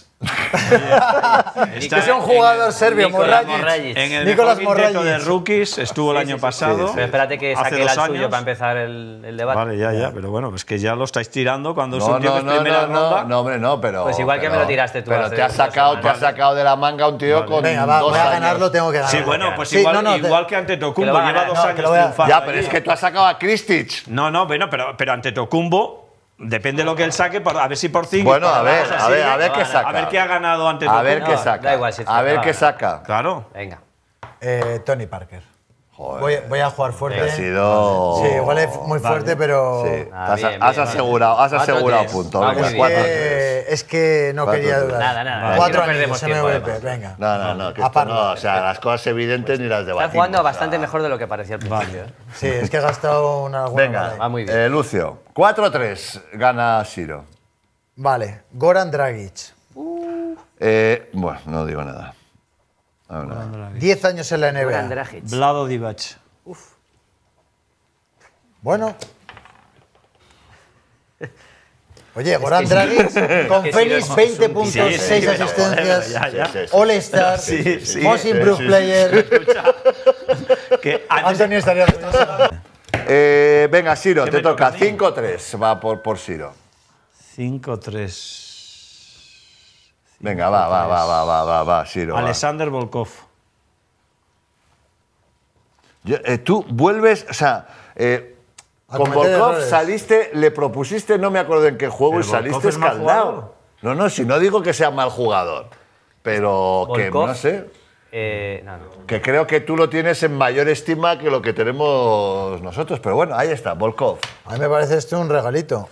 Está que sea un en jugador el- serbio, Nicolás Morragic. Morragic. En el Nicolás mejor quinteto de Morragic. rookies estuvo el Sí, año sí, sí. pasado. Pero espérate que hace saque el dos suyo años. para empezar el, el debate. Vale, ya, ya, pero bueno, es que ya lo estáis tirando cuando es No, un tío no, que es no, primera no, ronda. no, no, hombre, no, pero. Pues igual que pero- me lo tiraste tú Pero hace te has dos sacado, te has semanas. sacado de la manga un tío con Venga, va, dos voy a años. ganarlo, tengo que ganar. Sí, bueno, pues Sí, igual, no, no, te- igual que ante Que lo Tocumbo, va a lleva ganar. dos No, que años lo voy a- triunfando. Ya, pero es que tú has sacado a Kristich. No, no, bueno, pero, pero ante Tocumbo, depende de lo que él saque, por- a ver si por cinco. Bueno, a ver, a ver, a ver qué saca. A ver qué ha ganado ante A Tocumbo. ver qué No, saca. da igual si es A ver que qué va a saca. Claro. Venga. Eh, Tony Parker. Joder. Voy, voy a jugar fuerte. Ha sido. Sí, igual es muy fuerte, pero. Sí, Ah, has, bien, has bien, asegurado, has Cuatro asegurado tres. punto. Va Venga, muy bien. cuatro Eh, tres. es que no Cuatro, quería tres. dudar. Nada, nada, aquí Cuatro no anillos, perdemos se me tiempo, vuelve, además. venga. No, no, no, que A esto Parma. no, o sea, las cosas evidentes ni las debatimos. Estás jugando o sea. bastante mejor de lo que parecía al principio. ¿eh? Sí, es que he gastado una alguna Venga, por ahí. Va muy bien. eh, Lucio. cuatro tres gana Siro. Vale, Goran Dragic. Eh, bueno, no digo nada. No, no. diez años en la N B Goran A. Dragic. Vlado Divac. Bueno. Oye, Goran Dragic con que si Phoenix lo- veinte puntos, Sí, sí, seis pero asistencias, ya, ya. Sí, sí, sí. All-Star, Sí, sí. Most Improved Sí, sí, sí. Player. Que antes Anthony estaría orgulloso. Eh, venga, Siro, ¿Qué te me toca. toca a mí? cinco tres va por, por Siro. cinco tres. Venga, va, va, va, va, va, va, va, Siro. va. Alexander Volkov. Yo- eh, tú vuelves, o sea, eh, A con cometer Volkov errores. saliste, le propusiste, no me acuerdo en qué juego, y Pero Volkov saliste es mal escaldado. jugador. No, no, si no digo que sea mal jugador, pero que Volkov. no sé, Eh, no, no. que creo que tú lo tienes en mayor estima que lo que tenemos nosotros. Pero bueno, ahí está, Volkov. A mí me parece esto un regalito.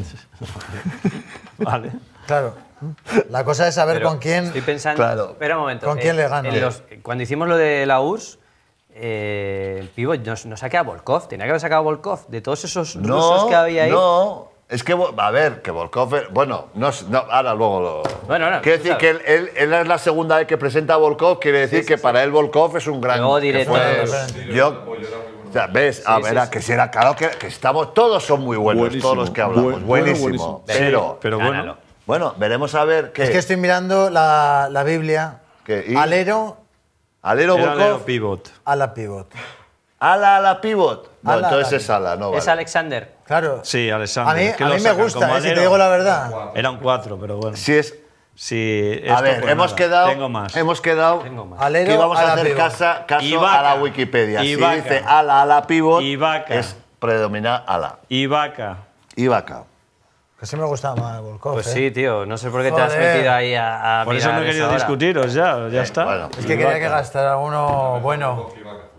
Vale. Claro. La cosa es saber Pero con quién. Estoy pensando. Claro. Espera un momento. ¿Con quién le gano? en los- cuando hicimos lo de la U R S S, eh, el pívot nos, nos ha quedado Volkov. Tenía que haber sacado Volkov. De todos esos rusos No, que había ahí. no. Es que, Vol- a ver, que Volkov. es- Bueno, no, s- no, ahora luego lo. Bueno, no, Quiere tú decir que él, sabes. él- él es la segunda vez que presenta a Volkov, quiere decir que para él Volkov es un gran. Luego que diré fue- todos. yo, o sea, ¿ves? A Sí, ver, sí, a sí. que si era claro que, que estamos. Todos son muy buenos, Buenísimo. todos los que hablamos. Buen- bueno, buenísimo. buenísimo. Pero, Pero Gánalo. bueno. bueno, veremos a ver qué. Es que estoy mirando la, la Biblia. ¿Qué? ¿Y? Alero Alero Era Volkov. Leo Pivot. a la pivot. Ala, ala, pivot. No, Ala, entonces ala. es ala, no Es vale. Alexander. Claro. Sí, Alexander. A mí, Es que a lo mí me sacan gusta, como eh, si te alero. digo la verdad. Era un cuatro, pero bueno. Si es. Sí, A esto, ver, pues hemos nada, quedado. Tengo más. Hemos quedado. Tengo más. Alero que íbamos a a la hacer pivot. casa, caso Ibaka. a la Wikipedia. Ibaka. Si dice ala, ala, pivot, Ibaka. es predomina ala. Ibaka. Ibaka. Que sí me gustaba más Volkov. Pues eh. sí, tío. No sé por qué te has Joder. metido ahí a, a Por eso no he mirar querido esa hora. discutiros ya, ya está. Bueno, Es que quería que gastara uno bueno.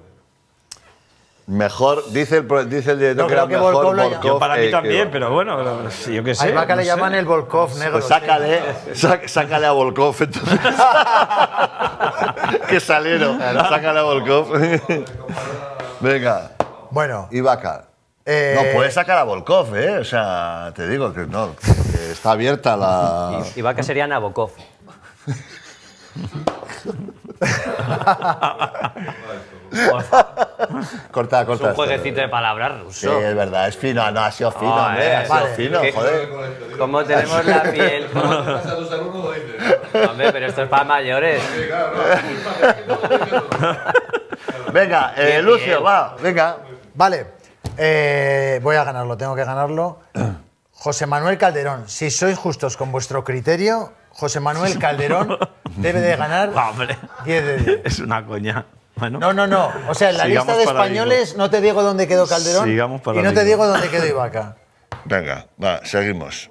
mejor, dice el, pro- dice el director No, que era creo que mejor Volkov lo- Volkov, Yo para mí eh, que también, Ibaka. pero bueno, pero sí, yo qué A sé. Ibaka le no sé. llaman el Volkov negro. Pues sácale, sa- sácale a Volkov entonces. que salieron, sácale a Volkov. Venga, Bueno, Ibaka. eh, No, puedes sacar a Volkov, ¿eh? O sea, te digo que no, que está abierta la... Y Ibaka sería Nabokov. Corta, Es corta. un jueguecito de palabras Sí, ruso. es verdad, es fino, no, ha sido fino, Ah, hombre, eh, ha sido vale. fino, ¿Qué? joder. Como tenemos la piel. como- Hombre, pero esto es para mayores. Venga, eh, Qué Lucio, bien. va, venga. vale. Eh, voy a ganarlo, tengo que ganarlo. José Manuel Calderón, si sois justos con vuestro criterio, José Manuel Calderón debe de ganar Va, hombre. diez de diez. Es una coña. Bueno, No, no, no. O sea, en la Sigamos lista de para españoles no te digo dónde quedó Calderón Sigamos y para no te arriba. digo dónde quedó Ibaka. Venga, va, seguimos.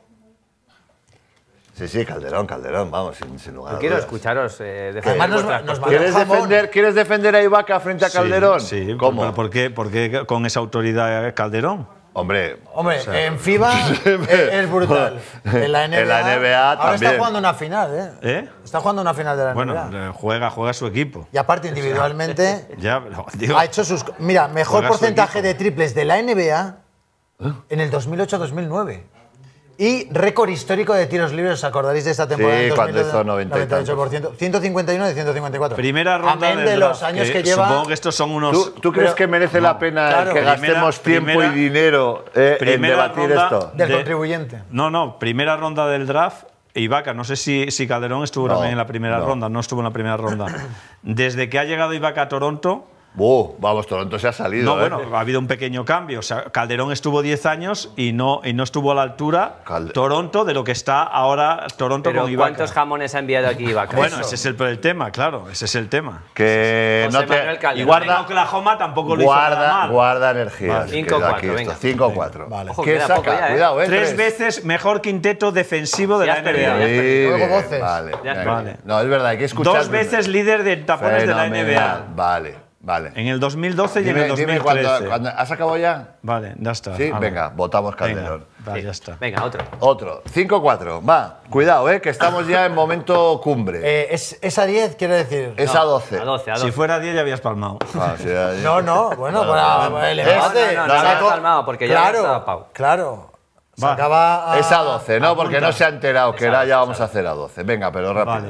Sí, sí, Calderón, Calderón, vamos, sin, sin lugar a No quiero dudas. escucharos eh, defender Además nos, vuestras nos posturas. va a ¿Quieres dar jamón. defender, ¿Quieres defender a Ibaka frente a sí, Calderón? Sí, ¿Cómo? pero ¿por qué, ¿por qué con esa autoridad Calderón? Hombre, Hombre, en FIBA es, es brutal. En la N B A, En la N B A ahora también. está jugando una final, ¿eh? ¿Eh? Está jugando una final de la Bueno, N B A. eh, juega, juega su equipo. Y aparte, individualmente, Ya, pero, digo, ha hecho sus... Mira, mejor Juega su porcentaje equipo. de triples de la N B A en el dos mil ocho dos mil nueve. Y récord histórico de tiros libres, ¿os acordaréis de esta temporada? Sí, del cuando dos mil hizo noventa y tantos. ocho por ciento. ciento cincuenta y uno de ciento cincuenta y cuatro. primera ronda Amén del de los draft, años que, lleva... Supongo que estos son unos... ¿tú, tú crees Pero- que merece la pena claro. que Primera- gastemos tiempo primera- y dinero eh, en primera debatir ronda esto? Del de- contribuyente. No, no, primera ronda del draft. Ibaka, no sé si, si Calderón estuvo No, también en la primera no. ronda, no estuvo en la primera ronda. Desde que ha llegado Ibaka a Toronto, Buh, vamos, Toronto se ha salido. no, ¿eh? bueno, ha habido un pequeño cambio. O sea, Calderón estuvo diez años y no, y no estuvo a la altura Calde- Toronto de lo que está ahora Toronto Pero con Ibaka. ¿cuántos jamones ha enviado aquí Ibaka? Bueno, ese es el, el tema, claro, ese es el tema. Que José no te. Manuel Calderón. Y En guarda, Oklahoma tampoco lo hizo nada guarda, mal. guarda energía. Vale. cinco cuatro, venga. cinco cuatro. Vale. Ojo, ¿Qué queda saca? poco ya, ¿eh? Cuidado, ¿eh? Tres veces mejor quinteto defensivo de Ya la has perdido, N B A. ya. Sí, Luego bien, voces. Vale, Ya venga. Vale. No, es verdad, hay que escuchar. Dos veces líder de tapones de la N B A. Fenomenal. Vale, vale. En el dos mil doce y en el Dime, dos mil dime trece. cuándo, cuándo- ¿Has acabado ya? Vale, ya está. Sí, Vale. venga, votamos Venga, Calderón. vale, ya está. Venga, otro. Otro, cinco cuatro. Va, cuidado, eh, que estamos ya en momento cumbre. Eh, ¿es, ¿Es a diez, quiero decir? es No, a doce. A doce, a doce. Si fuera diez ya habías palmado. Ah, sí, ya- ya. No, no, bueno, para el empate. no, no, no, Saco- no, calmado, porque ya claro, estaba Pau. Claro. Se Va. acaba a, Es a doce, ¿no? Porque punta. no se ha enterado que Es a era doce, ya vamos es a a hacer a doce. Venga, pero rápido. Vale.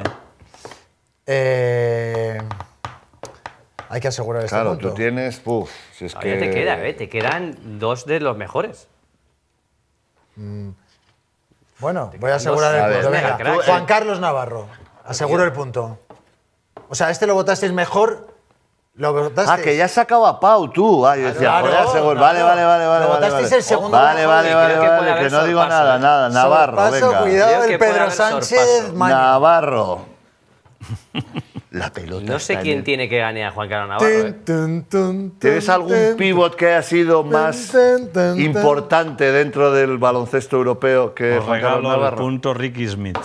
Eh, hay que asegurar este Claro, punto. tú tienes... Uf, si es Todavía que... te queda, ¿eh? Te quedan dos de los mejores. Bueno, voy a asegurar dos- el A ver, punto. venga, Venga, crack. Juan Carlos Navarro. Aseguro el punto. O sea, este lo votasteis mejor. Lo votasteis. Ah, que ya has sacado a Pau tú. Ah, yo decía, Claro, joder, seguro. claro. Vale, vale, vale, vale. Lo vale, votasteis vale. el segundo Vale, mejor vale, y vale, creo que puede vale, haber que no digo sorpaso, nada, ¿eh? nada. Navarro, Sorpaso, venga. cuidado, Creo que el puede Pedro haber Sánchez. sorpaso. Maño. Navarro. La pelota. No sé está en quién el- tiene que ganar a Juan Carlos Navarro, ¿eh? Tun, tun, tun, ¿Tienes tun, algún tun, pivot que haya sido más tun, tun, tun. importante dentro del baloncesto europeo que Os Juan Carlos regalo el Navarro? punto Ricky Smith.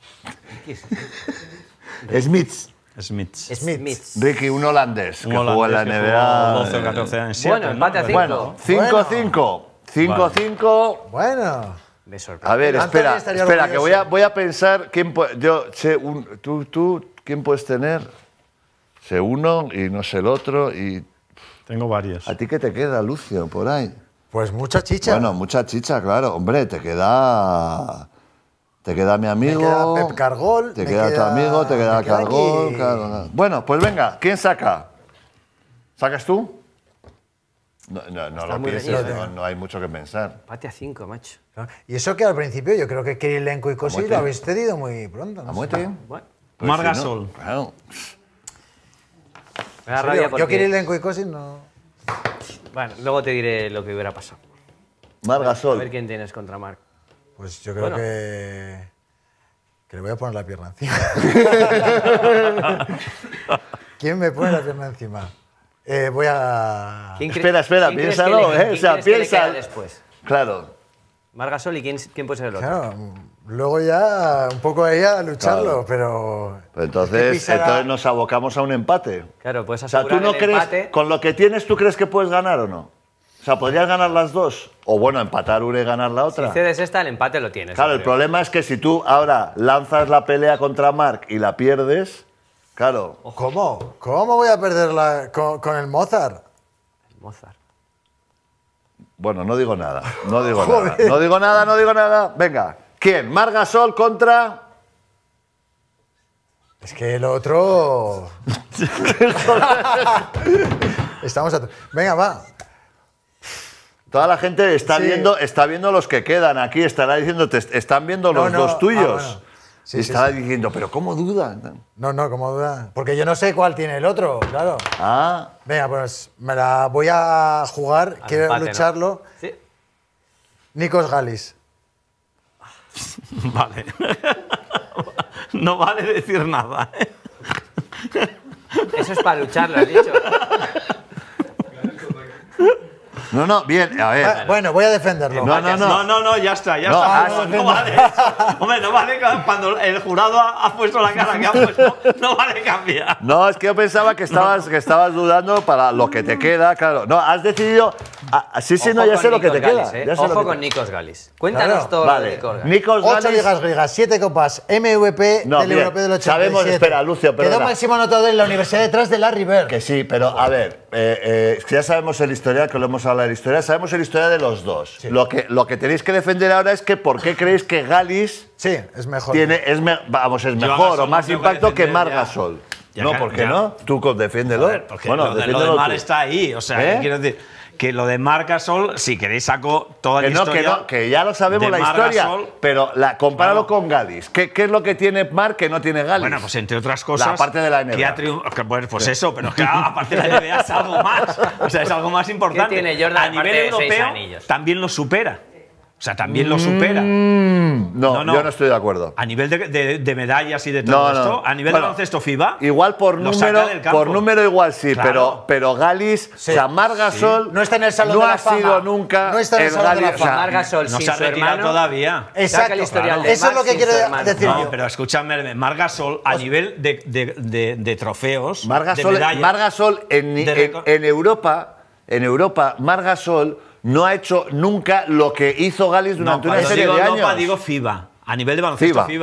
Smith. Smith. Smith. Ricky, un holandés Un que jugó en la holandés que N B A. jugó doce o catorce años. Bueno, Seattle, empate a ¿no? cinco. Bueno, cinco cinco. cinco cinco. Bueno. Me sorprende. A ver, Anthony espera, estaría espera, que voy a, orgulloso. voy a pensar quién puede. Yo sé un. Tú, tú, ¿quién puedes tener? Sé uno y no sé el otro. Y. Tengo varios. ¿A ti qué te queda, Lucio, por ahí? Pues mucha chicha. Bueno, mucha chicha, claro. Hombre, te queda. Te queda mi amigo. queda Pep Cargol, Te me queda tu queda- amigo, te queda me queda Cargol. aquí- claro, claro. Bueno, pues venga, ¿quién saca? ¿Sacas tú? No, no, no lo muy pienses, reñido. no, no hay mucho que pensar. Empate a cinco, macho. Y eso que al principio yo creo que Kirilenko y Kosi Amuete. lo habéis cedido muy pronto. ¿no? ¿Amuete? Bueno, Pues Marc si no, Gasol. claro. me da ¿En rabia serio? porque... Yo Kirilenko y Kosi no. Bueno, luego te diré lo que hubiera pasado. Marc A ver Gasol. quién tienes contra Marc. Pues yo creo Bueno. que. Que le voy a poner la pierna encima. ¿Quién me pone la pierna encima? Eh, voy a. ¿Quién cre- Espera, espera, quién crees piénsalo, que le- ¿eh? quién O sea, crees que le piensa. queda después? Claro. Marc Gasol y quién, quién puede ser el otro. Claro, luego ya un poco ahí a lucharlo, Claro. pero. Pues es que entonces, pisar a- entonces nos abocamos a un empate. Claro, puedes O sea, asegurar ¿tú no el crees, empate. con lo que tienes, tú crees que puedes ganar o no? O sea, ¿podrías ganar las dos? O bueno, empatar una y ganar la otra. Si cedes esta, el empate lo tienes. Claro, yo el creo. problema es que si tú ahora lanzas la pelea contra Marc y la pierdes, claro, ¿Cómo? ¿Cómo voy a perderla con, con el Mozart? Mozart. bueno, no digo nada, no digo nada, no digo nada, no digo nada. Venga, ¿quién? Marc Gasol contra... Es que el otro. Estamos a. Venga, va. Toda la gente está, Sí. viendo, está viendo los que quedan aquí, estará diciendo, te est- están viendo No, los no, dos ah, tuyos. bueno. Sí, y sí, estará sí. diciendo, pero ¿cómo dudan? No, no, como duda. Porque yo no sé cuál tiene el otro, claro. Ah, Venga, pues me la voy a jugar. Al Quiero empate, ¿no? lucharlo. Sí. Nikos Galis. Vale. No vale decir nada. ¿eh? Eso es para lucharlo, has dicho. no, no, bien, a ver. Ah, bueno, voy a defenderlo. No, no, no. No, no, no, ya está, ya No, está. ah, No, no, no vale eso. Hombre, no vale ca- cuando el jurado ha, ha puesto la cara que ha puesto, no vale cambiar. No, es que yo pensaba que estabas, que estabas dudando para lo que te queda, claro. No, has decidido... ah, sí, sí, no, Ojo ya con sé lo que Nikos te queda. Galis, ¿eh? ya sé lo Ojo que con te- Nikos Galis. Cuéntanos Claro. todo lo de Vale, Nikos Galis. Nikos Ocho Galis... ligas griegas, siete copas, M V P No, del bien, Europeo del ochenta y siete. sabemos- espera, Lucio, Quedó perdona. máximo anotador en la Universidad detrás de Larry Bird. Que sí, pero a ver, eh, eh, es que ya sabemos el historial, que lo hemos hablado del historial, sabemos el historial de los dos. Lo, que, lo que tenéis que defender ahora es que por qué creéis que Galis Sí, es mejor. tiene, es me- vamos, es Yo a mejor Gasol o no más tengo que impacto que defender Marc ya. Gasol. Ya, No, claro, ¿por qué ya. no? Tú con- defiéndelo. A ver, porque bueno, lo, de, lo defiéndelo de Mar tú. está ahí. O sea, ¿Eh? quiero decir que lo de Marc Gasol, si queréis, saco toda Que la no, que historia. no, que ya lo sabemos de la Marc historia, Gasol. pero la, compáralo Claro. con Galis. ¿Qué, ¿Qué es lo que tiene Marc que no tiene Galis? Bueno, pues entre otras cosas. La parte de la N B A. que ha triun- que, pues, pues eso, pero es que aparte de la N B A es algo más. O sea, es algo más importante. ¿Qué tiene Jordan A aparte nivel de seis europeo anillos? también lo supera. O sea, también lo supera. no, no, no. yo no estoy de acuerdo. A nivel de, de- de medallas y de todo No, no. esto, a nivel Bueno, de baloncesto FIBA. Igual por lo número, saca del campo. por número igual sí, Claro. pero, pero Galis, Sí. o sea, Marc Gasol No está en el Salón no de la ha Fama. sido nunca No está en el Salón de la Galis, o sea, Marc Gasol No sin se ha su retirado hermano. todavía. Exacto. Saca el historial claro. de Eso es lo Marc que sin quiero su hermano. decir No, yo. pero escúchame, Marc Gasol, a nivel de, de, de, de trofeos, Marc de Gasol, medallas, Marc Gasol en, de en- récord- en Europa, en Europa, Marc Gasol no ha hecho nunca lo que hizo Galis no, durante una cuando serie digo de Europa, años. digo FIBA, a nivel de baloncesto FIBA. FIBA.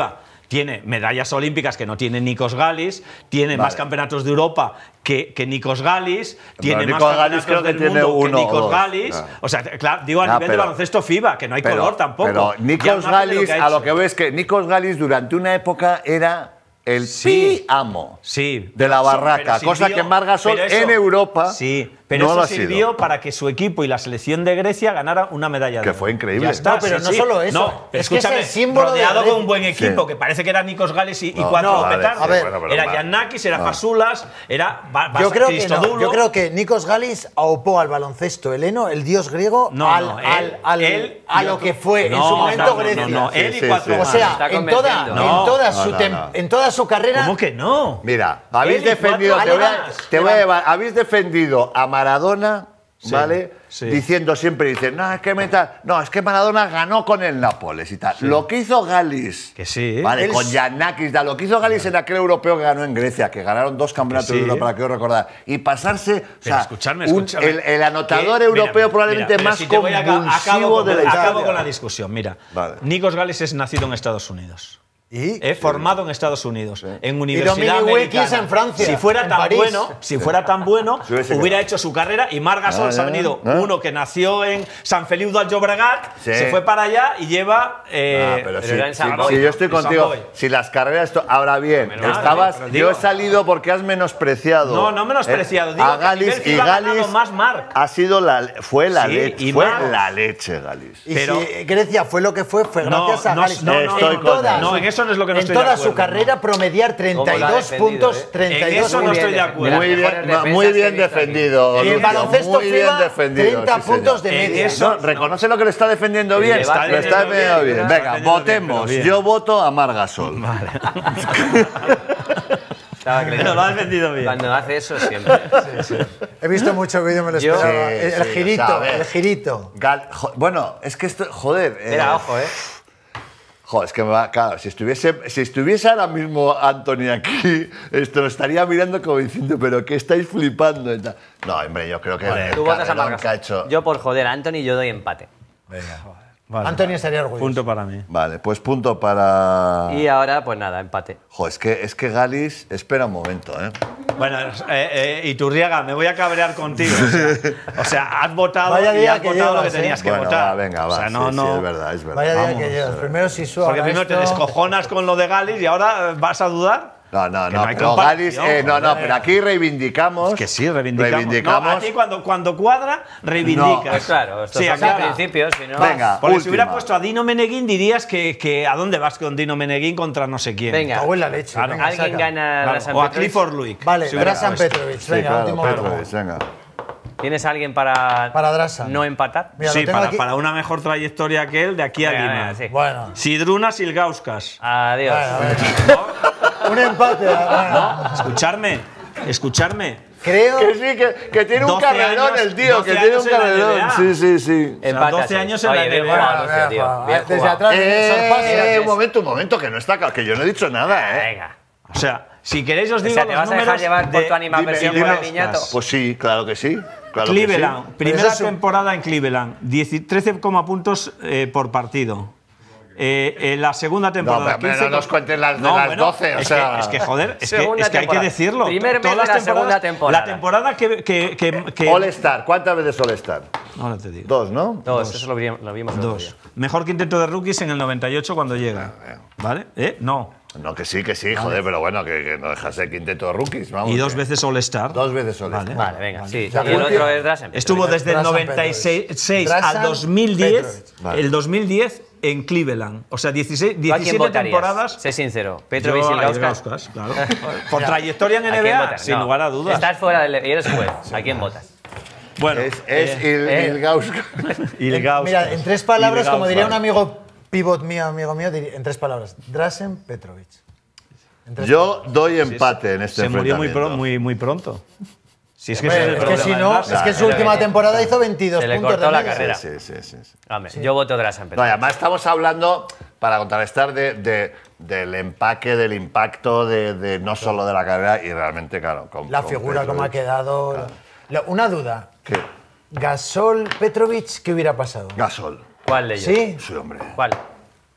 tiene medallas olímpicas que no tiene Nikos Galis, tiene Vale. más campeonatos de Europa que, que Nikos Galis, tiene Nikos más Galis campeonatos creo que del tiene mundo uno que o Nikos dos. Galis. Ah. O sea, claro, digo a Ah, nivel pero- de baloncesto FIBA, que no hay Pero, color tampoco. pero Ya Nikos al margen de lo Galis, que ha a lo hecho. que veo es que Nikos Galis durante una época era el Sí. pi amo Sí, de la pero eso- barraca, pero cosa sirvió- que Marc Gasol pero eso- en Europa sí, pero no eso lo ha sirvió sido. para que su equipo y la selección de Grecia ganara una medalla de Que oro. fue increíble. Ya está, No, pero sí, no sí. solo eso. No, pero Es que es el escúchame, símbolo de rodeado Grecia. con un buen equipo, Sí. que parece que era Nikos Galis y, y No, cuatro no, vale, petardos. a ver, bueno, pero era va. Giannakis, era Ah. Fasulas, era Ba- Yo Bas- creo, que no. Christodoulou. Yo creo que Nikos Galis aupó al baloncesto heleno, el dios griego, No, al, no, él- al- al- él a y lo otro- que fue en No, su momento no, no, Grecia. No, no, Sí, él sí, y cuatro sí. O más. sea, Está en toda, convenciendo. No, en, toda no, su no, tem- no. en toda su carrera. ¿Cómo que no? Mira, habéis Él y defendido, cuatro te voy, a, alemanes. te voy a llevar, habéis defendido a Maradona, Sí, ¿vale? sí. Diciendo siempre, dicen, no, es que meta, no, es que Maradona ganó con el Nápoles y tal. Lo que hizo Galis, Que sí. vale, Él con s- Giannakis, da, lo que hizo Galis en aquel europeo que ganó en Grecia, que ganaron dos campeonatos Que sí. de Europa, para que os recordar, y pasarse, o Pero sea, escuchadme, un- escuchadme. el, el anotador Que- europeo mira, probablemente mira, pero más si te voy a aca- convulsivo acabo con- de la historia. Acabo con la discusión, mira. Vale. Nikos Galis es nacido en Estados Unidos. ¿Y? He formado en Estados Unidos, en universidad Dominic Wilkins americana. en Francia, Si fuera en tan París. bueno, si fuera tan bueno, Se hubiese hubiera quedado. hecho su carrera y Marc Gasol Ah, se ha ya, venido ya. uno que nació en San Feliu del Llobregat, Sí. se fue para allá y lleva eh, Ah, pero pero sí, era en sí, San sí, Boy, yo estoy en San contigo. Boy. Si las carreras. Esto, ahora bien, Pero nada, estabas. pero Yo digo- he salido porque has menospreciado. No, no menospreciado, eh, digo a que a Galis nivel y FIBA ha ganado Galis. más Marc. Ha sido la. Fue la Sí, leche. y Fue Marc. la leche, Galis. Y Pero- si Grecia fue lo que fue, fue No, gracias a no, Galis. no, no, en Estoy con toda él. No, su- en eso no es lo que no en estoy de toda su acuerdo, carrera no. promediar Cómo treinta y lo ha dos defendido, puntos, ¿eh? treinta y En dos eso no puntos. estoy de bien, acuerdo. Muy las bien, mejores muy defensas que he bien visto aquí. defendido. Y en Lucio, baloncesto muy bien FIBA, defendido. treinta sí, señor. puntos de En media. eso- No, ¿reconoce lo que le está defendiendo bien? debate Lo está defendiendo defendiendo bien, bien. lo está Venga, defendiendo bien, votemos. pero bien. Yo voto a Marc Gasol. Estaba Pero creyendo. lo ha defendido bien. Cuando hace eso siempre. He visto mucho vídeo, me lo Yo- esperaba. Sí, el, el sí, girito, o sea, a ver. el girito. Gal- jo- bueno, es que esto. Joder. eh, Era ojo, ¿eh? Joder, es que me va. Claro, si estuviese, si estuviese ahora mismo Anthony aquí, esto lo estaría mirando como diciendo, ¿pero qué estáis flipando? Y tal. No, hombre, yo creo que el Tú votas a carrerón Marc que ha Gasol. hecho. Yo por joder a Anthony yo doy empate. Venga. Vale. Antonio estaría orgulloso. Punto para mí. Vale, pues punto para. Y ahora, pues nada, empate. Joder, es que, es que Galis. Espera un momento, ¿eh? Bueno, eh, eh, Iturriaga, me voy a cabrear contigo. O sea, o sea, has votado Vaya y día has que votado lo que llevas, ¿eh? tenías que Bueno, votar. va, venga, va. O sea, no, sí, no. sí, es verdad, es verdad. Vaya día Vamos, que llevas. Primero Sisu, Porque ahora primero te esto. descojonas con lo de Galis y ahora eh, vas a dudar. No, no, Que no, no hay pero Galis. comparación, eh, no, no, joder. pero aquí reivindicamos. Que sí, reivindicamos. Reivindicamos. No, a ti cuando, cuando cuadra, reivindicas. No, Pues claro, estos Sí, son acaba. principios, si no... Venga. Porque si hubiera última. puesto a Dino Meneguín dirías que, que ¿a dónde vas con Dino Meneguín contra no sé quién? Venga, Cago en la leche. Claro. venga, alguien saca. gana Claro, Drasan o a Petrovic. Clifford Luick. Vale, Si hubiera Drasan puesto. Petrovic. Sí, Venga, claro, último Petrovic, turno. venga. ¿Tienes alguien para, Para Drasan. no empatar? Mira, Sí, lo tengo para, aquí. para una mejor trayectoria que él, de aquí a Venga, Lima. venga, sí. Bueno. Sidrunas Ilgauskas. Adiós. Bueno, venga. Un empate. bueno. Escucharme, escucharme. Creo. Que sí, que, que tiene un doce carrerón años- el tío, que doce tiene un años en la carrerón. N B A. Sí, sí, sí. Empate doce a seis. años en la Oye, bien N B A. jugado, Lucio, tío. Venga, Bien Desde jugado. atrás, Eh, sorpasa. eh, un momento, un momento, que no está claro, que yo no he dicho nada, ¿eh? Venga. O sea, si queréis os O digo sea, ¿te los vas a dejar números llevar por de tu animadversión dime, por el dime. niñato? Pues sí, claro que sí. Claro Cleveland, que sí. primera Pero eso es un- temporada en Cleveland, diez, trece coma puntos eh, por partido. Eh, en la segunda temporada. No, pero quince no nos con- cuentes las de las doce, o es sea- Que, es que, joder, es que, Segunda es que hay que temporada. decirlo. Primer mes Todas de las la temporadas- segunda temporada. La temporada que. que, que, que- All Star, ¿cuántas veces All Star? Ahora te digo. Dos, ¿no? Dos, eso lo vimos, lo vimos el otro Dos. día. Mejor quinteto de rookies en el noventa y ocho cuando llega. ¿Vale? ¿Eh? No. No, que sí, que sí, joder, pero bueno, que, que no dejas el quinteto de rookies, vamos. Y dos que- veces All-Star. Dos veces All Star. Vale. Vale, venga, sí. sea, Y el último- otro es Drasan. Estuvo desde el Drasan noventa y seis Petrovic. al Drasan dos mil diez, Petrovic. Vale. el dos mil diez en Cleveland. O sea, dieciséis, ¿Tú a quién diecisiete votarías? temporadas. Sé sincero. Petrovic Yo y a Ilgauskas. Ilgauskas, claro. Por trayectoria en ¿A N B quién A, votas? sin No. lugar a dudas. Estás fuera del... y eres juez. ¿A quién votas? Bueno, Es, es eh, Il- eh. Ilgauskas. Ilgauskas. Mira, en tres palabras, como Ilgauskas. diría un amigo pivot mío, amigo mío, diría- en tres palabras. Drasen Petrovic. En tres Yo doy empate en este Se murió muy, enfrentamiento. pro- muy, muy pronto. Si es que palabras. ese es el Es que problema si del no, Barça. es que en su Se le última ve- temporada hizo veintidós se le puntos cortó de la media. carrera. Sí, sí, sí. sí. Hombre, yo voto Drasan No, y Petrovic. además estamos hablando, para contrarrestar, de, de- del empaque, del impacto, de, de no solo de la carrera y realmente, claro. Con, La con figura, cómo ha Petrovic. quedado. Lo- Una duda. ¿Qué? Gasol, Petrovic, ¿qué hubiera pasado? Gasol. ¿Cuál de ellos? ¿Sí? Sí, hombre. ¿Cuál?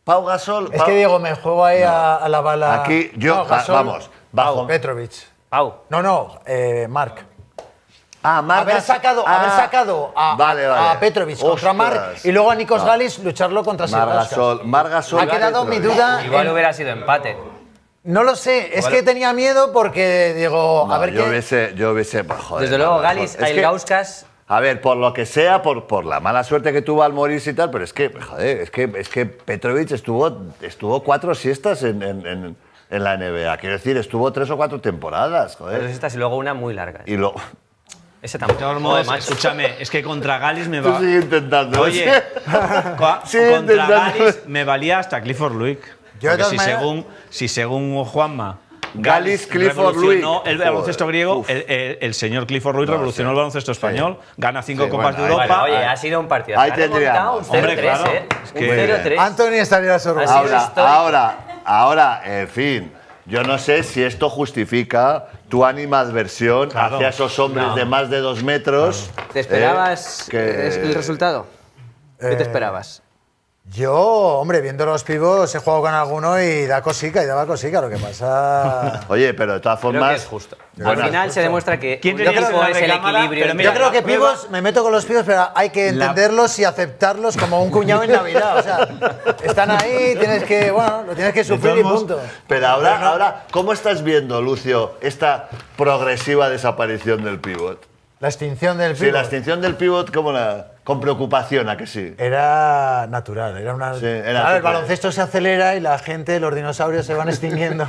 Pau Gasol. Es Pau- que Diego, me juego ahí a, a la bala. Aquí yo, No, Gasol, va- vamos, bajo. Pau, Petrovic. Pau. No, no, eh, Marc. Ah, Marc Haber Gasol- sacado, ah, haber sacado a, vale, vale. a Petrovic contra Ostras. Marc y luego a Nikos No. Galis lucharlo contra Marc Sirgauskas. Gasol, Marc Gasol. Ha quedado mi Petrovic. duda. Igual en- hubiera sido empate. No lo sé, es que tenía miedo porque digo, No, a ver yo qué. hubiese, yo hubiese, joder, Desde luego, Marc Gasol. Galis, Es que- Ilgauskas. A ver, por lo que sea, por, por la mala suerte que tuvo al morirse y tal, pero es que, joder, es que, es que Petrovic estuvo, estuvo cuatro siestas en, en, en, en la N B A. Quiero decir, estuvo tres o cuatro temporadas, Pero joder. esta y luego una muy larga. Y lo... Ese De tampoco. todos Joder, modos, macho. escúchame, es que contra Galis me Tú va. sigue intentando. Oye, cua- Sigue contra intentando. Galis me valía hasta Clifford Luick. Yo, de Porque todas si, maneras- según, si según Juanma. Galis, Clifford revolucionó Luick. el baloncesto Joder, griego, uf. el, el- el señor Clifford Luick No, revolucionó sí. el baloncesto español, gana cinco Sí, copas bueno, de ahí- Europa. Bueno, oye, Ah, ha sido un partido. ahí Ha remontado tendríamos. un cero Hombre, tres, claro, ¿eh? es Un que- cero tres. Anthony estaría sorprendido. Ha sido Ahora, histórico. ahora, ahora, en fin, yo no sé si esto justifica tu animadversión Claro. hacia esos hombres No. de más de dos metros. ¿Te esperabas eh, que- el resultado? ¿Qué Eh, te esperabas? Yo, hombre, viendo los pibos, he jugado con alguno y da cosica, y daba cosica. Lo que pasa. Oye, pero de todas Creo formas. que es justo. Bueno, Al final se demuestra que ¿Quién un tenía que equipo hacer la es el recámara? equilibrio. Pero entre- Yo mira, creo que la prueba- pibos, me meto con los pibos, pero hay que La- entenderlos y aceptarlos como un cuñado en Navidad. O sea, están ahí, tienes que, bueno, lo tienes que sufrir y todos modos, punto. Pero ahora, ahora, ¿cómo estás viendo, Lucio, esta progresiva desaparición del pivot? La extinción del Sí, pibot la extinción del pivot, como la, con preocupación, ¿a que sí? era natural, era una. Sí, era Claro, el tipo- baloncesto se acelera y la gente, los dinosaurios se van extinguiendo.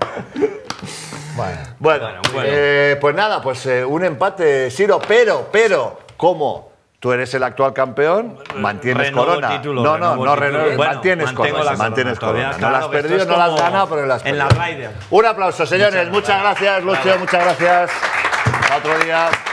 Bueno, Bueno, Bueno, muy eh, pues nada, pues eh, un empate, Siro, pero, pero, ¿cómo? Tú eres el actual campeón, mantienes Renuevo corona. título, no, no, renuevo no, título. renuevas, Bueno, mantienes mantengo corona. la corona, mantienes todavía, corona. No claro, la has que esto perdido, es no la has como ganado, pero la has en perdido. la Ryder. Un aplauso, señores. Muchas gracias, Lucio, muchas gracias. Hasta otro día.